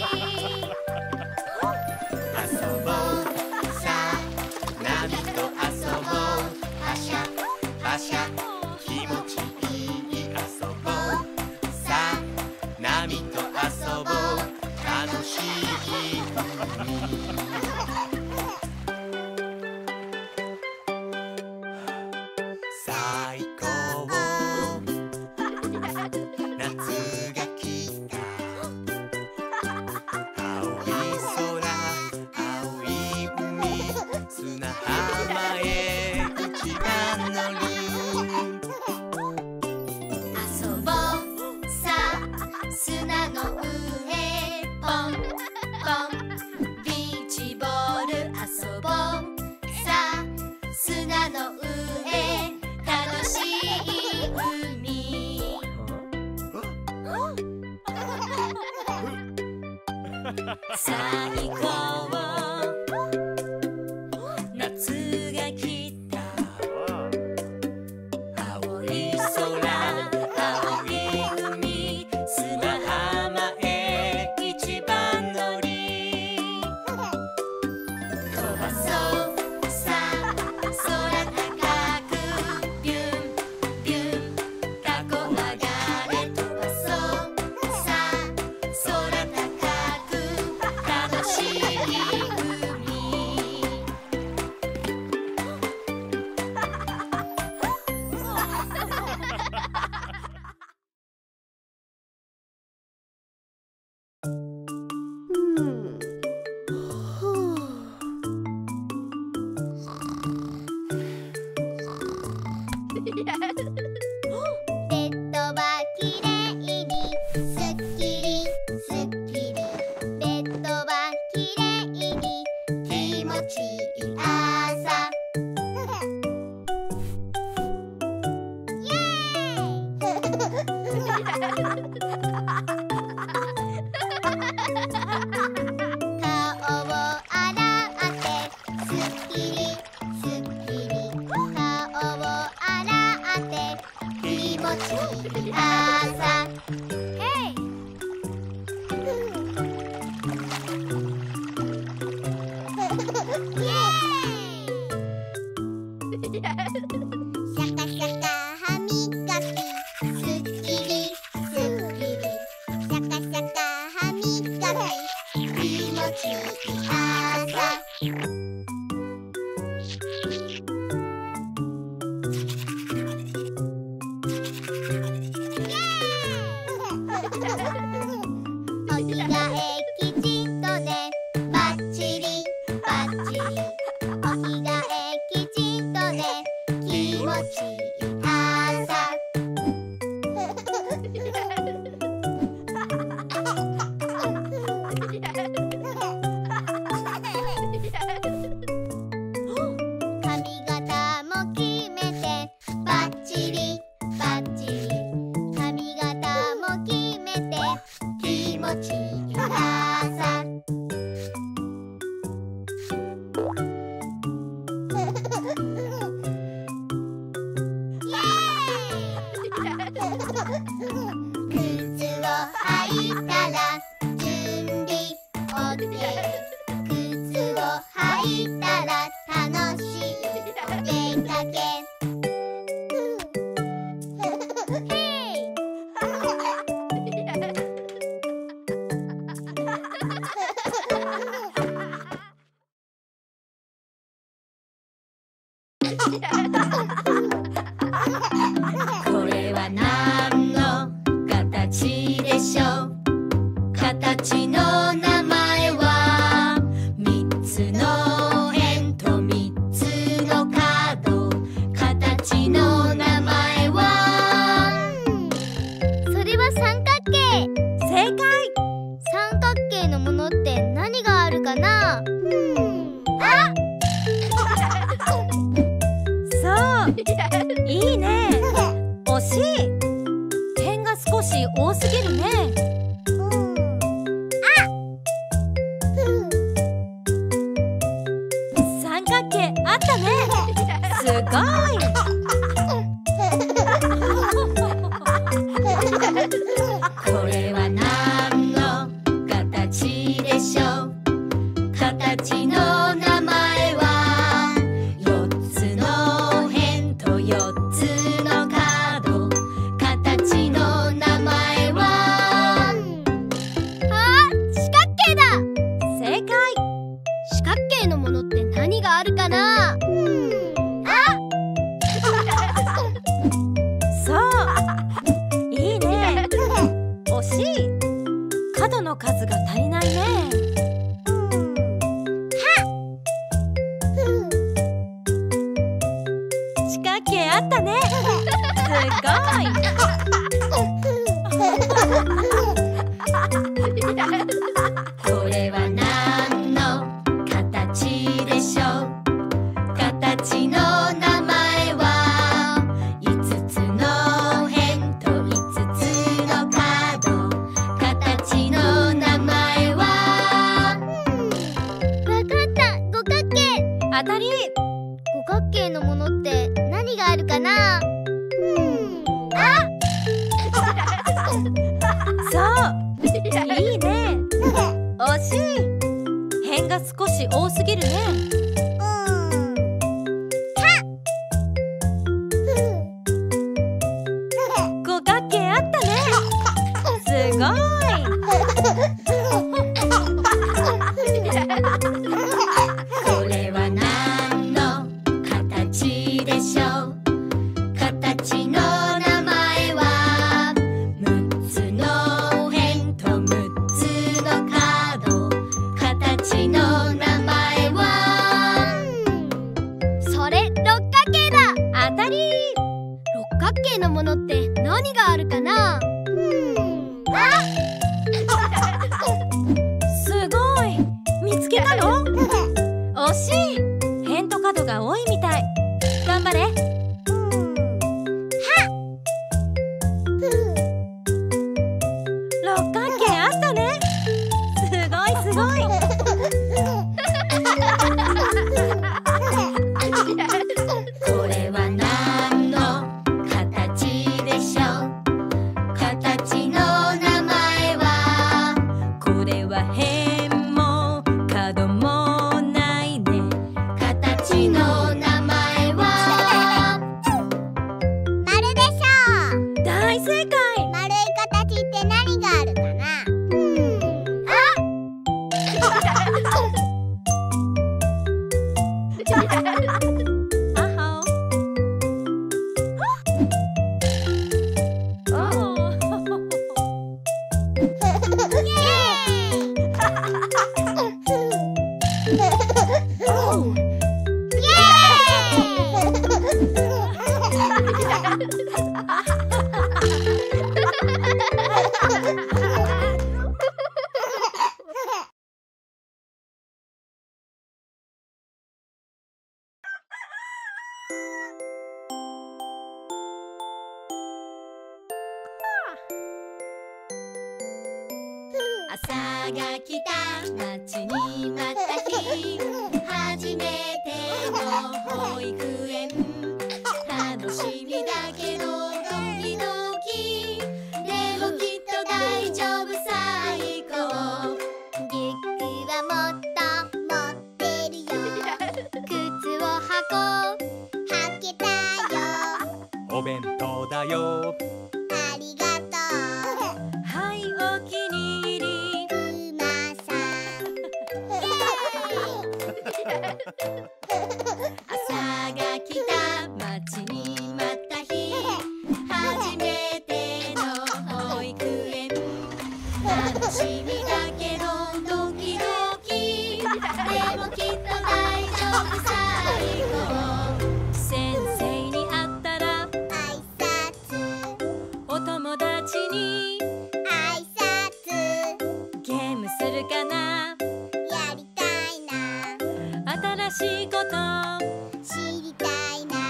遊ぼうさ波と遊ぼうはしゃはしゃ気持ちいい遊ぼうさ波と遊ぼう楽しい最高夏が来た青い空青い海砂浜へ一番乗り遊ぼうさ砂の上ポンポンビーチボール遊ぼうさ砂の上楽しい海最高夏が来た青い空青い海砂浜へ一番乗り飛ばそうさ空高くビュンビュンタコ上がれ飛ばそうさ空高く楽しい海ベッドはきれいにすっきりすっきりベッドはきれいに気持ちいい朝イエーイ顔を洗ってすっきりすっきり顔を洗って気持ちいい朝ヘイイエーイシャカシャカ歯磨きすっきりすっきりシャカシャカ歯磨き気持ちいい朝お着替えきちんとねバッチリバッチリお着替えきちんとね気持ちいい朝髪型も決めてバッチリバッチリ髪型も決めて気持ちいい朝イエーイ靴を履いたら準備 OK 靴を履いたら楽しいお出かけヘイこれは何の形でしょう。形の名前は三つの円と三つの角。形の名前はそれは三角形。 正解。 三角形のものって何があるかな？ そういいね。惜しい。点が少し多すぎるね。三角形あったね。すごい。これは何の形でしょう。形の名前は四つの辺と四つの角。形の名前は四角形だ。 正解。 四角形のものって何があるかな？ そういいね。惜しい。角の数が足りないね。四角形あったね。すごい。これは何の形でしょう。形の名前は五つの辺と五つの角。形の名前はわかった。五角形。 当たり。 五角形のものって何があるかな？ そういいね。惜しい。辺が少し多すぎるね。五角形あったね。すごい。これは何の形でしょう。形の名前は六つの辺と六つの角。形の名前はそれ六角形だ。 当たり。 六角形のものって何があるかな？ すごい。見つけたの？惜しい。辺と角が多いみたい。頑張れ。六角形あったね。すごいすごい。これは何の形でしょう。形の名前はこれは辺も角もないね。形の名前は丸でしょう。 大正解。 丸い形って何があるかな？ あは朝が来た。待ちに待った日。初めての保育園。楽しみだけどドキドキ。でもきっと大丈夫さ。行こう。 リュックはもっと持ってるよ。靴を履けたよ。 お弁当だよ。 ありがとう。 はいお気に入り。 くまさん。 朝が来た。 みだけどドキドキでもきっと大丈夫最後先生に会ったら挨拶お友達に挨拶ゲームするかなやりたいな新しいこと知りたいな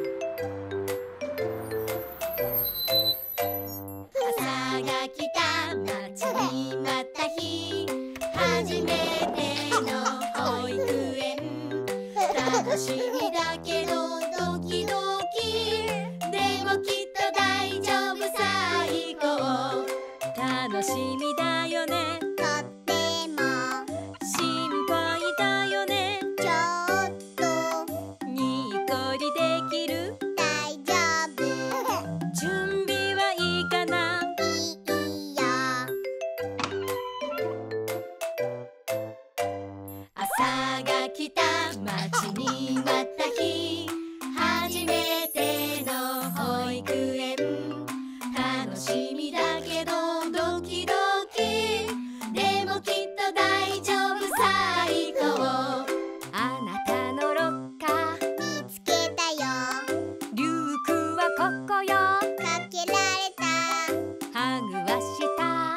朝が来た待ちに待った日初めての保育園楽しみだけどドキドキでもきっと大丈夫最高楽しみだよねとっても心配だよねちょっとにっこりできる大丈夫準備はいいかないいよ朝が来た待ちに待った日初めての保育園楽しみだけどドキドキでもきっと大丈夫最高あなたのロッカー見つけたよリュックはここよかけられたハグはした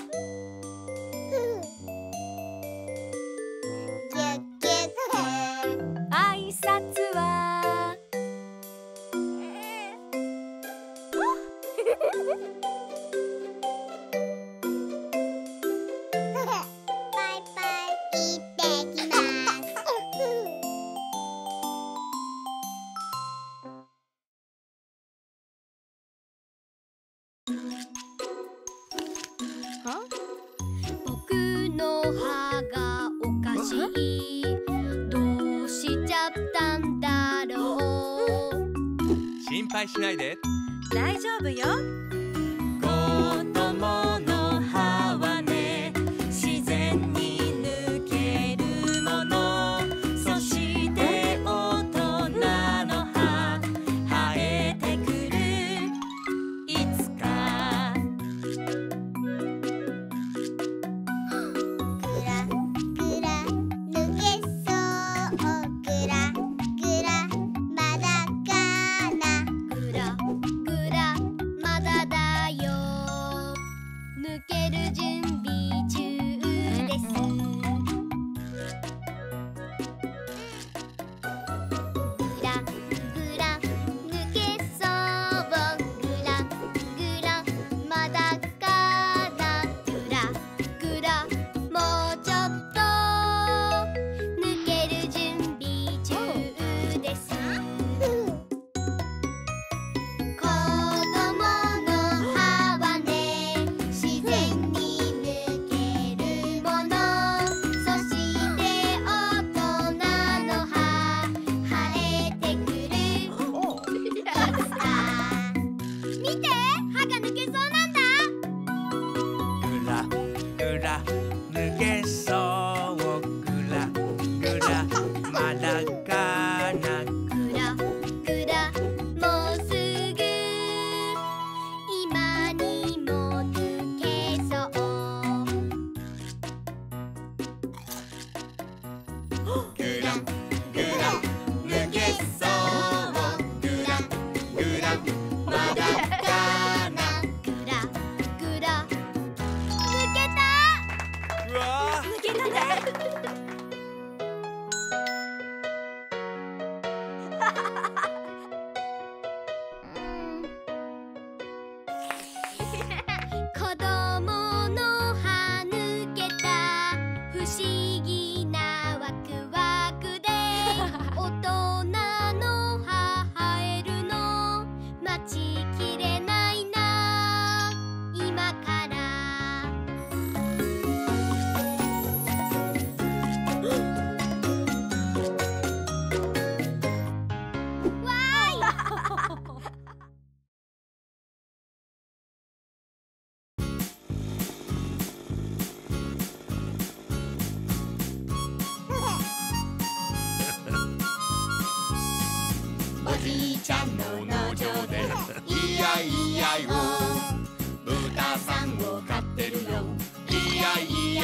ギュッギュッ挨拶はバイバイ行ってきます僕の歯がおかしいどうしちゃったんだろう心配しないで。 大丈夫よ子供の歯はね自然に抜けるものそして大人の歯生えてくるいつかグラグラ抜けそうグラグラまだかなグラグラまだだよ抜ける準備中ですグラグラ抜けそうグラグラまだかなグラグラもうちょっと抜ける準備中です子供の歯はね自然に抜けるものそして大人の歯生えてくるいつか見て歯が抜けそうなんだグラグラ抜けそうグラグラまだかなグラグラもうすぐ今にも抜けそうグラグラ抜けそうグラグラまだかなグラグラ抜けたうわ抜けたね子供の歯抜けた不思議なワクワ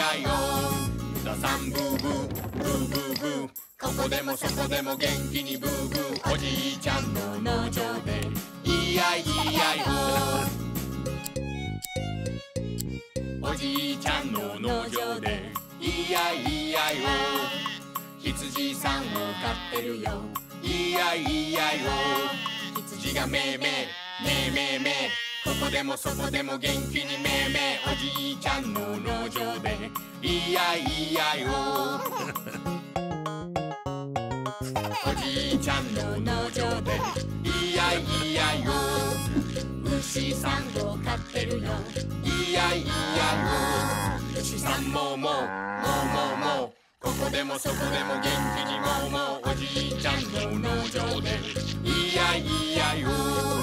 やいおださんブーブーブーブーブーここでもそこでも元気にブーブーおじいちゃんの農場でいやいやいおおじいちゃんの農場でいやいやいお羊さんを飼ってるよいやいやいお羊がめーめーめーめーめーここでもそこでも元気にめーめーおじいちゃんの農場でいやいやいおじいちゃんの農場でいやいやい牛さんを飼ってるよいやいやい牛さんももここでもそこでも元気にもおじいちゃんの農場でいやいやい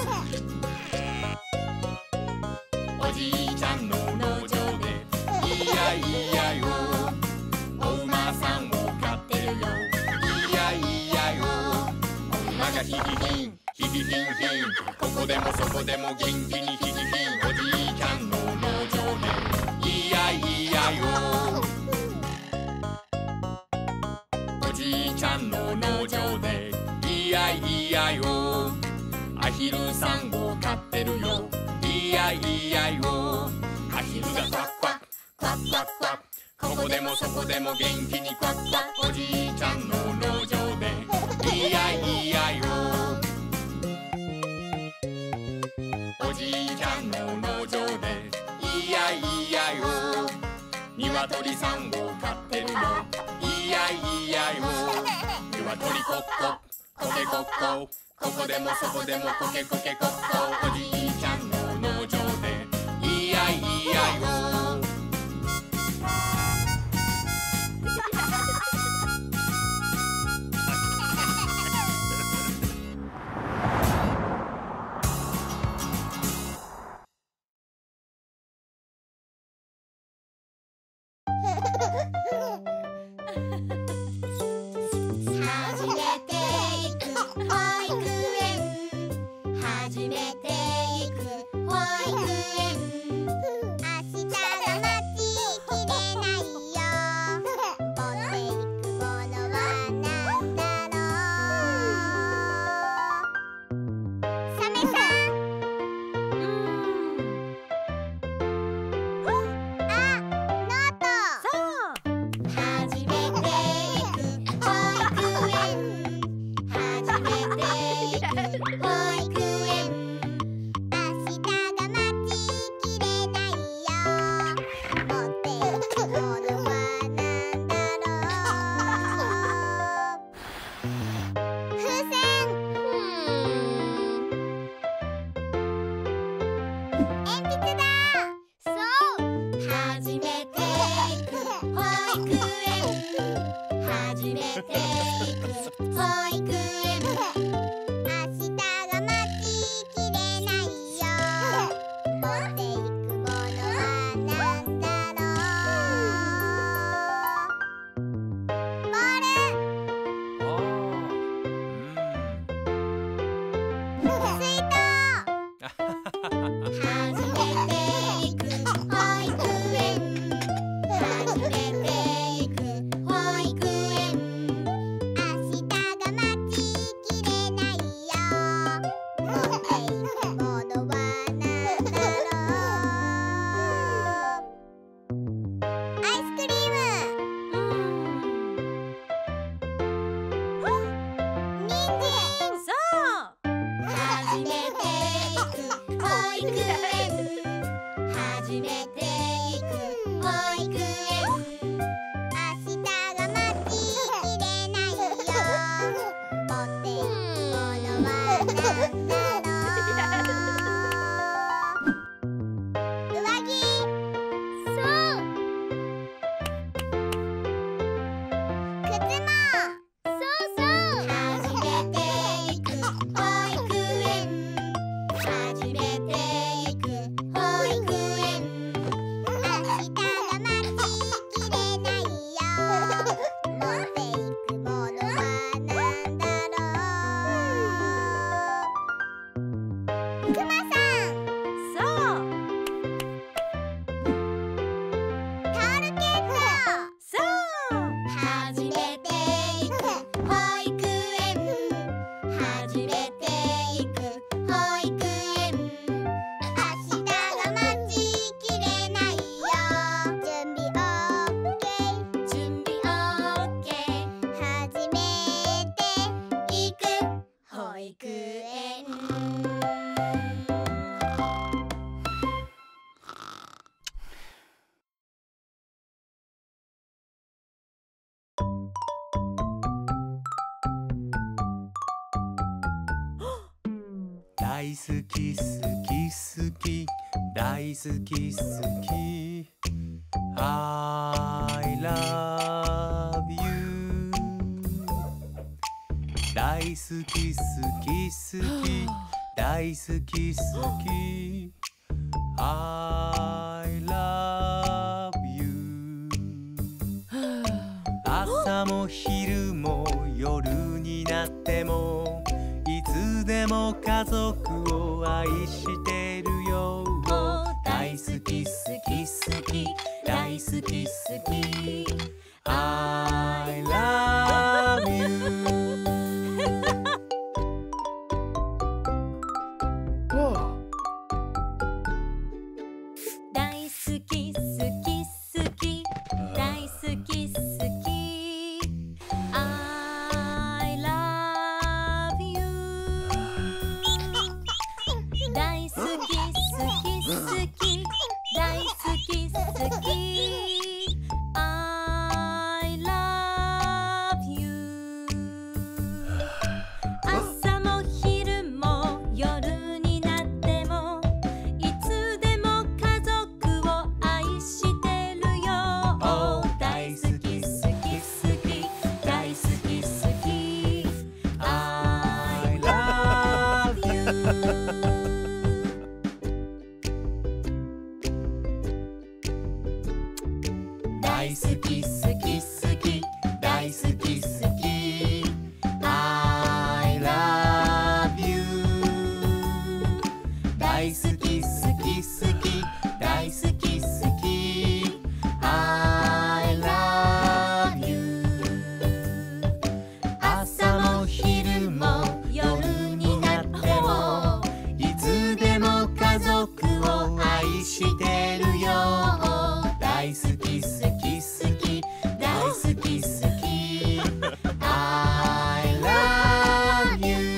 おじいちゃんの農場でいやいやいお馬さんを飼ってるよいやいやいお馬がヒヒヒンヒヒヒンヒンここでもそこでも元気にヒヒヒンおじいちゃんの農場でいやいやいおじいちゃんの農場でいやいやいアヒルさんを飼ってるよいやいやいアヒルがクワックワックワックワックワッここでもそこでも元気にクワックワッおじいちゃんの農場でいやいやいおじいちゃんの農場でいやいやい鶏さんを飼ってるよいやいやい鶏コッココケコッコここでもそこでもコケコケコッコおじいちゃんの農場でいやいやい初めて行く保育園初めて行く保育園明日が待ちきれないよ持っていくものはなんだろうサメさんあ、ノートそう初めて行く保育園初めて行く保育園明日が待ちきれないよ持っていくものはなんだろう風船鉛筆だそう初めて行く保育園初めて行く保育園明日が待ちきれないよ持っていくものはなんだろうボール水筒初めて行く保育園初めて行く保育園明日が待ち大好き好き好き大好き好き I love you 大好き好き好き大好き好き I love you 朝も昼も夜になってもいつでも家族を愛してるよ大好き好き好き大好き好き I love you 大好き好き好き大好き好き I love you 大好き好き好き大好き好き I love you 朝も昼も夜になってもいつでも家族を愛してるよ大好き好き好き大好き好き I love you 大好き好き好き大好き好き I love you 大好き好き好き大好き好き I love you 朝も昼も夜になってもいつでも家族を愛してるよ大好き好き好き大好き好き I love you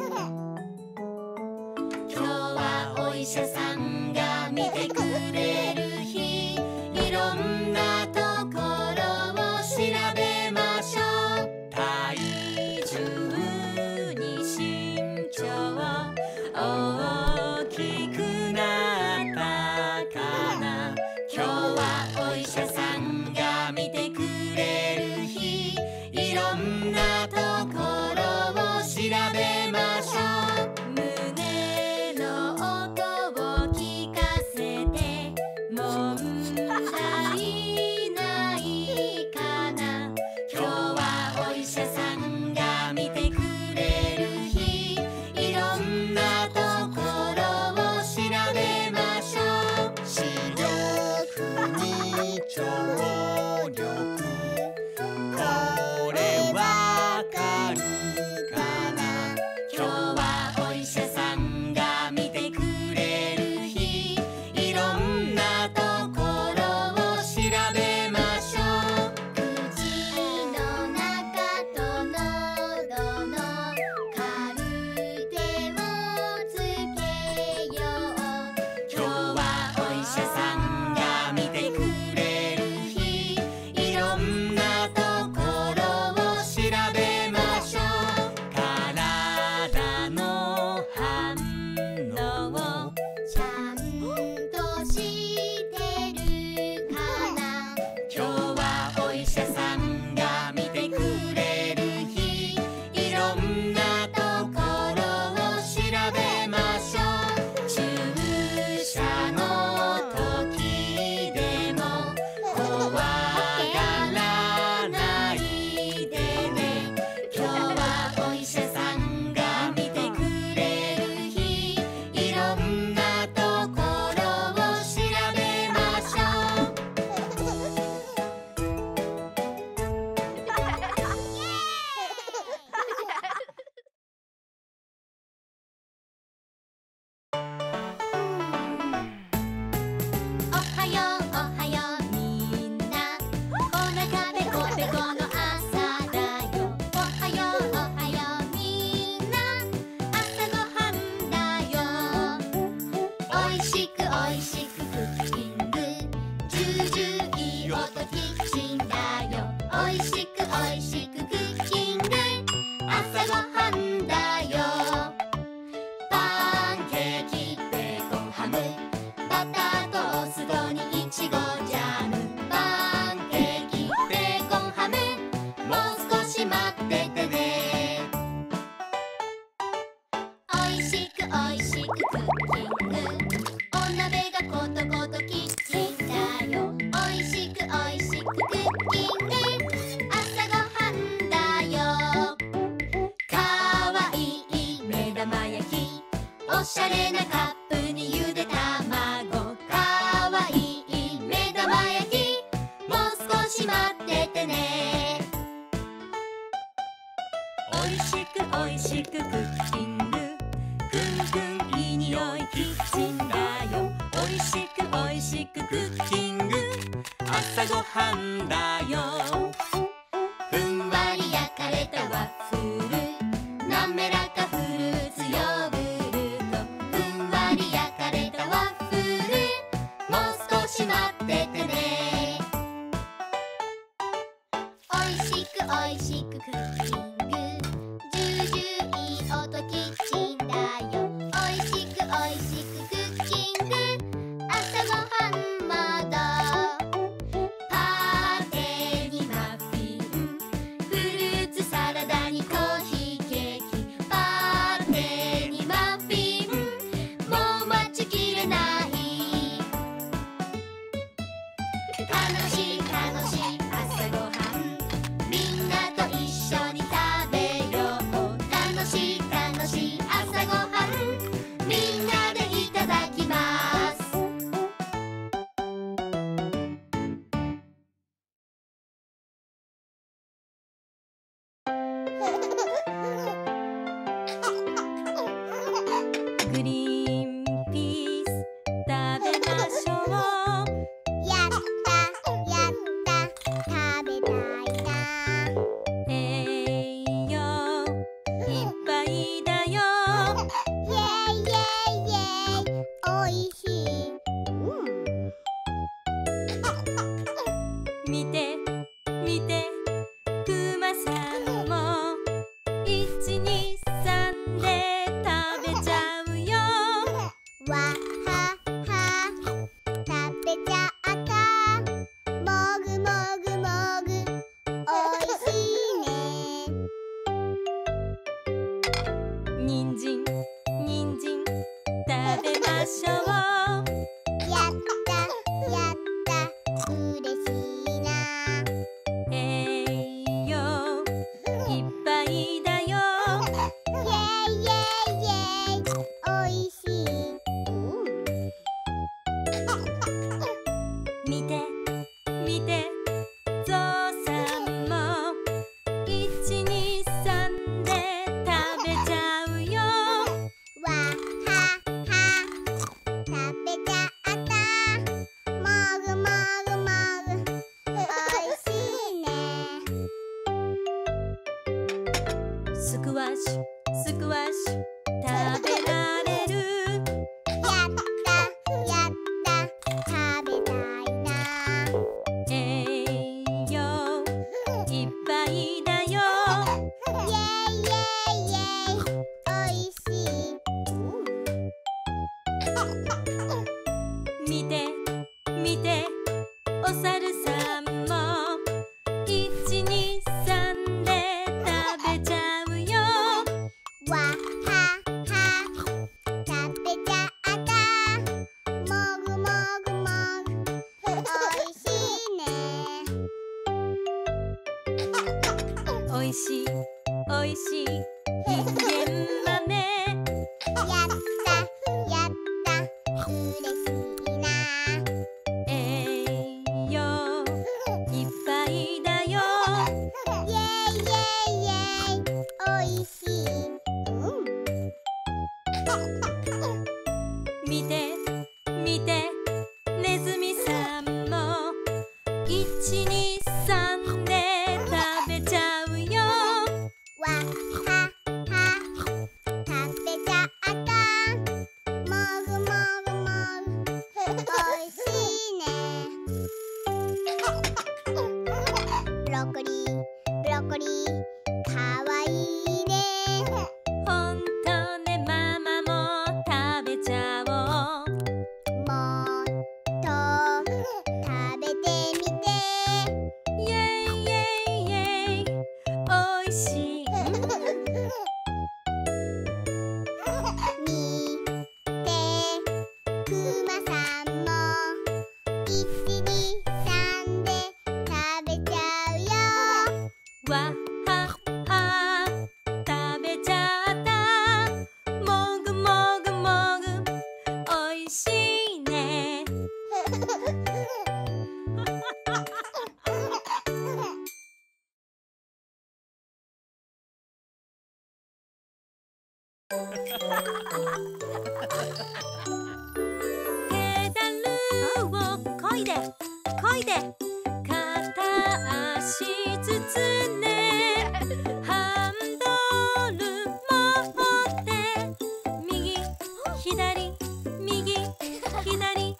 今日はお医者さんが見てくれくおいしくクッキング。ぐんぐんいい匂いキッチンだよ。おいしくおいしくクッキング。朝ごはんだよ。ふんわり焼かれたワッフル、滑らかフルーツヨーグルト。ふんわり焼かれたワッフル、もう少し待っててね。 おいしくおいしくクッキング。ジュージューいい音キッチンだよ。おいしくおいしくクッキング。朝ごはんまだ。パテにマフィン、フルーツサラダにコーヒーケーキ。パテにマフィン、もう待ちきれない。楽しい楽しい朝ごはん、みんなと一緒に食べよう。楽しい楽しい朝ごはん、みんなでいただきます。 グリーンピース食べましょう。 やったやった食べたいな。 栄養いっぱいだよ。 イェイイェイイェイ、おいしい。 見て見てクマさんも123で食べちゃうよ。 わはは食べちゃった。もぐもぐもぐ、おいしいね。 にんじんにんじん食べましょう。 やったやったうれしいな。 栄養いっぱいだよ。 イェイイェイイェイ、おいしい。 見て見てゾウさんも123で食べちゃうよ。 わはは食べちゃった。もぐもぐもぐ、おいしいね。 スクワッシュスクワッシュ食べられる。 やったやった食べたいな。 栄養いっぱいだよ。 イェイイェイイェイ、おいしい。 見て見ておさるさんも123で食べちゃうよ。 わはは食べちゃった。もぐもぐもぐ、おいしいね。 おいしいおいしいいんげん豆。 やったやったうれしいな。 栄養いっぱいだよ。 イェイイェイイェイ、おいしい。 見て見てネズミさんも123で食べちゃうよ。 わはは食べちゃった。もぐもぐもぐ、おいしいね。ブロッコリーブロッコリーかわいいね。 ほんとねママも食べちゃおう。 もっと食べてみて。 イェイイェイイェイおいしい。 みてくまさんも123で食べちゃうよ。 わはは食べちゃった。もぐもぐもぐおいしいね。 ペダルをこいでこいで片足ずつねハンドル持って右左右左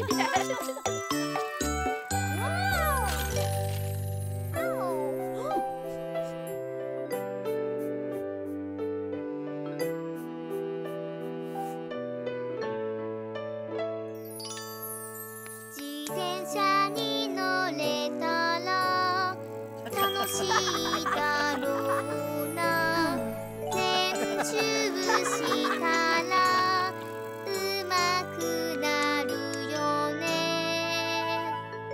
自転車に乗れたら楽しいだろうな練習したらうまくなるよね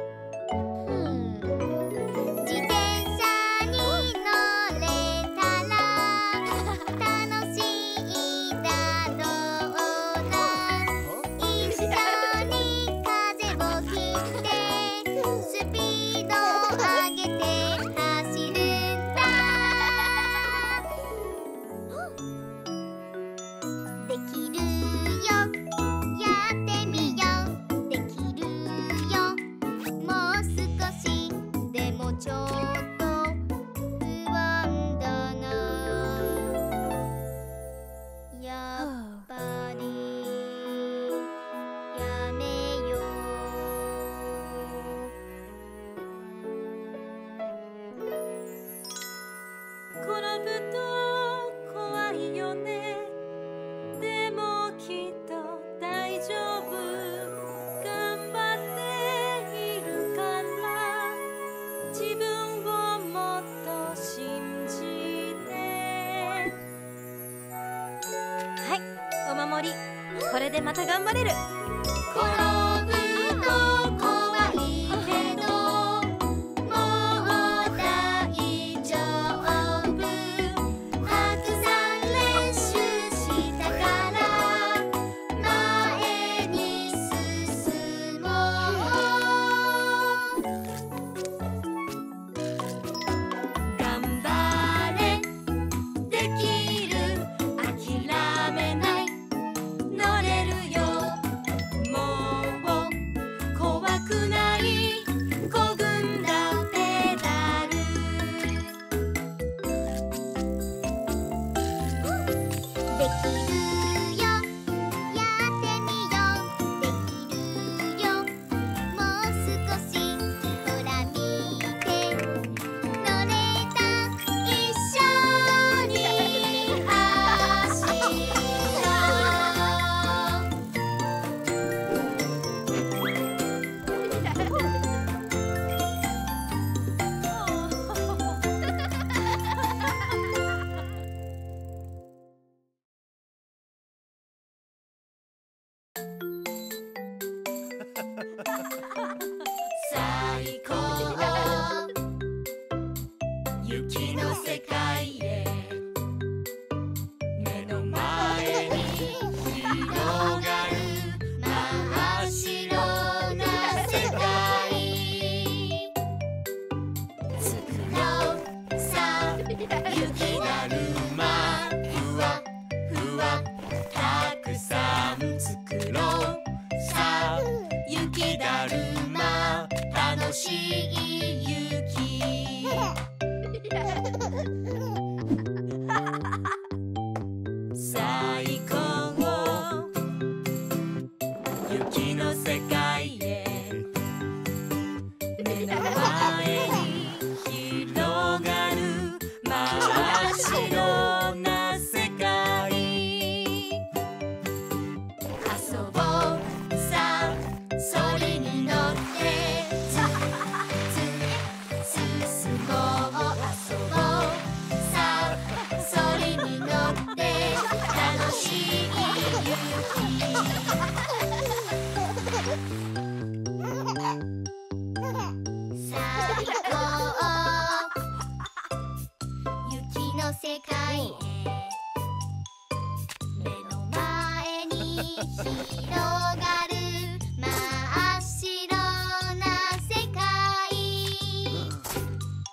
自転車に乗れたら楽しいだろうな一緒に風を切ってスピードを上げて走るんだできるよやってみようできるよもう少しでもちょっと不安だなやっぱりやめよ転ぶと怖いよねでもきっと大丈夫頑張っているから自分をもっと信じてはいお守りこれでまた頑張れる転ぶと怖いけどもう大丈夫たくさん練習したから前に進もう頑張れできる諦めない乗れるよもう怖くないこぐんだペダルできるよやってみようできるよもう少しほら見て乗れた一緒に走ろ最高雪の世界へ目の前に広がる真っ白な世界作ろうさ雪だるまふわふわたくさん作ろうさ雪だるま楽しい雪最高雪の世界へ目の前に広がる真っ白な世界遊ぼうさそれに乗って進もう遊ぼうさそれに乗って楽しい最高雪の世界へ目の前に広がる真っ白な世界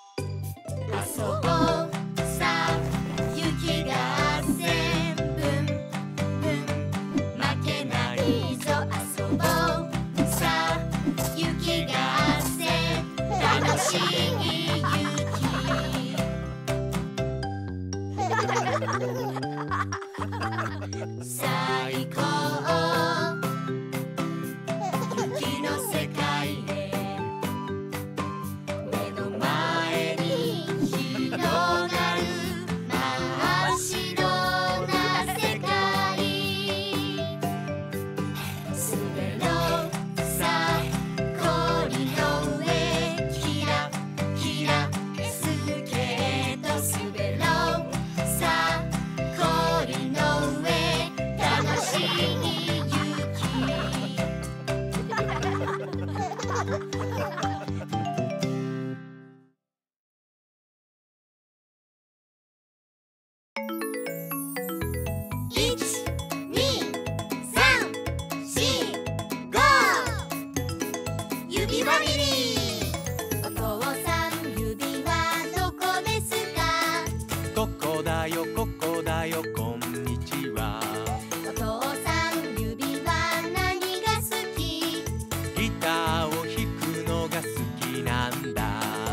遊ぼうさ雪合戦ブン指ファミリー。 お父さん指はどこですか？ ここだよここだよこんにちは。 お父さん指は何が好き？ ギターを弾くのが好きなんだ。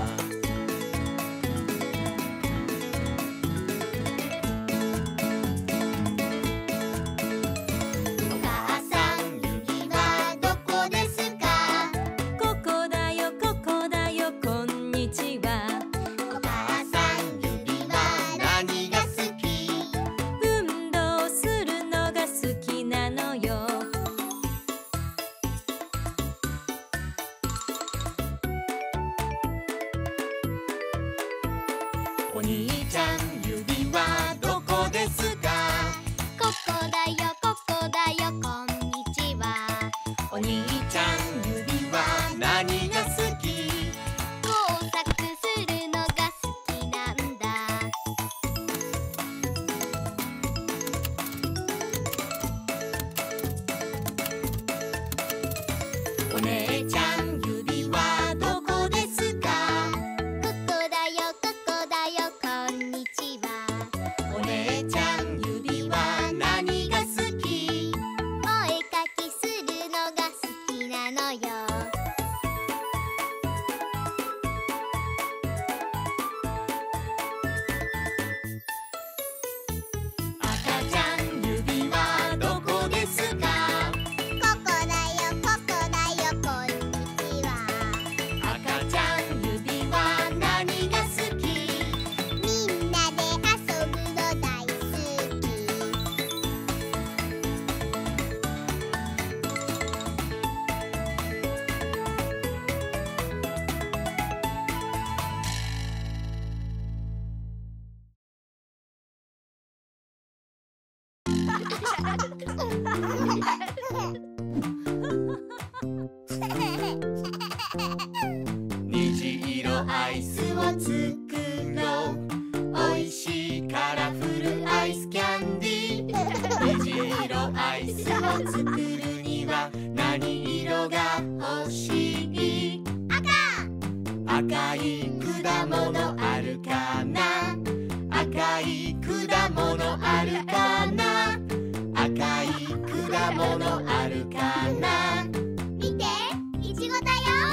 お母さん指はどこですか？ここだよここだよこんにちは。お母さん指は何が好き？ 運動するのが好きなのよ。 お兄ちゃん指はどこですか？ ここだよここだよこんにちは。 お兄ちゃん指は何が好き？ 工作するのが好きなんだ。 お姉ちゃん指はどこですか？ ここだよここだよこんにちは。 お姉ちゃん指は何が好き？ お絵かきするのが好きなのよ。 赤ちゃん指はどこですか？ ここだよここだよこんにちは。 赤ちゃん指は何が好き？ みんなで遊ぶの大好き。 虹色アイスを作ろう。おいしいカラフルアイスキャンディー。虹色アイスを作るには何色が欲しい？赤い果物あるかな？赤い果物あるかな？赤い果物あるかな？ 見て、いちごだよ。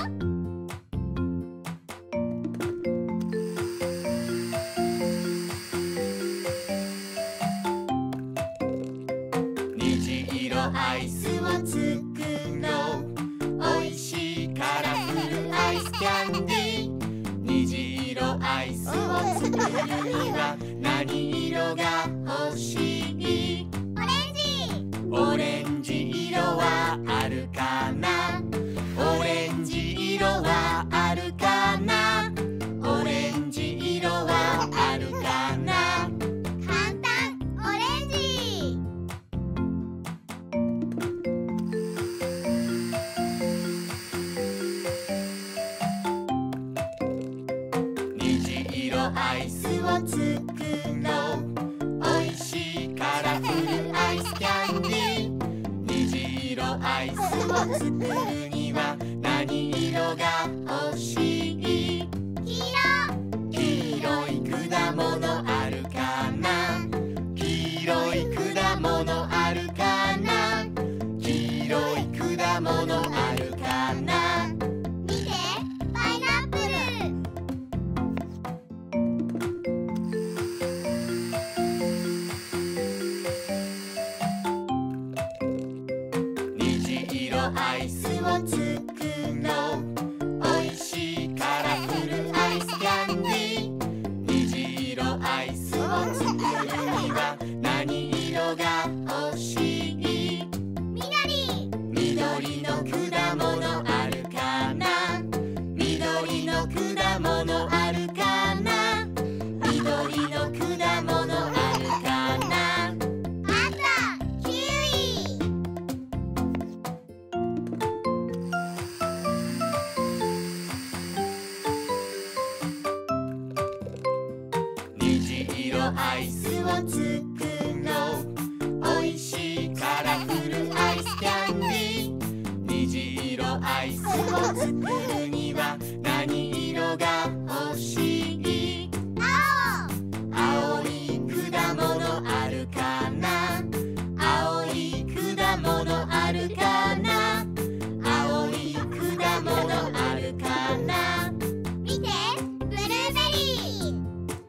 虹色アイスを作ろう。おいしいカラフルアイスキャンディー。虹色アイスを作るには何色が欲しい？オレンジ色はあるかな？オレンジ色はあるかな？オレンジ色はあるかな？ 簡単、オレンジ。 虹色アイスを作ろう。おいしいカラフルアイスキャンディー。虹色アイスを作るには何色が欲しい？黄色い果物あるかな？黄色い果物あるかな？黄色い果物あるかな？ 見て、パイナップル。 虹色アイスを作アイスを作ろう。おいしいカラフルアイスキャンディー。虹色アイスを作るには何色が欲しい？青い果物あるかな？青い果物あるかな？青い果物あるかな？ 見て、ブルーベリー。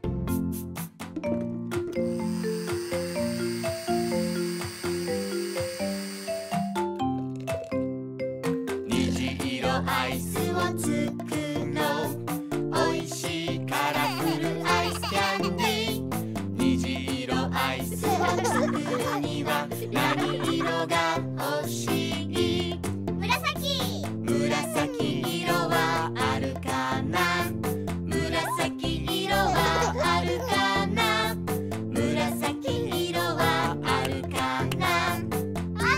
虹色アイスを作ろう。おいしいカラフルアイスキャンディー。虹色アイスを作るには何色が欲しい？ 紫。 紫色はあるかな？紫色はあるかな？紫色はあるかな？ あった、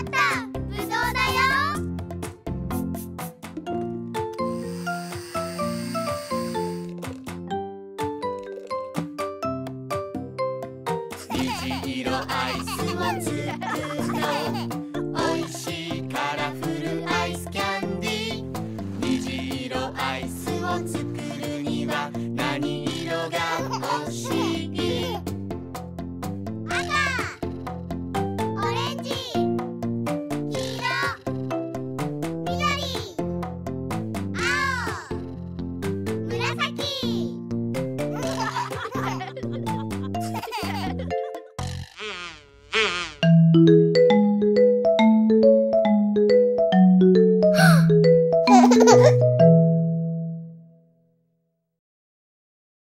ぶどうだよ。 虹色アイスを作ろう。おいしいカラフルアイスキャンディー。虹色アイスを作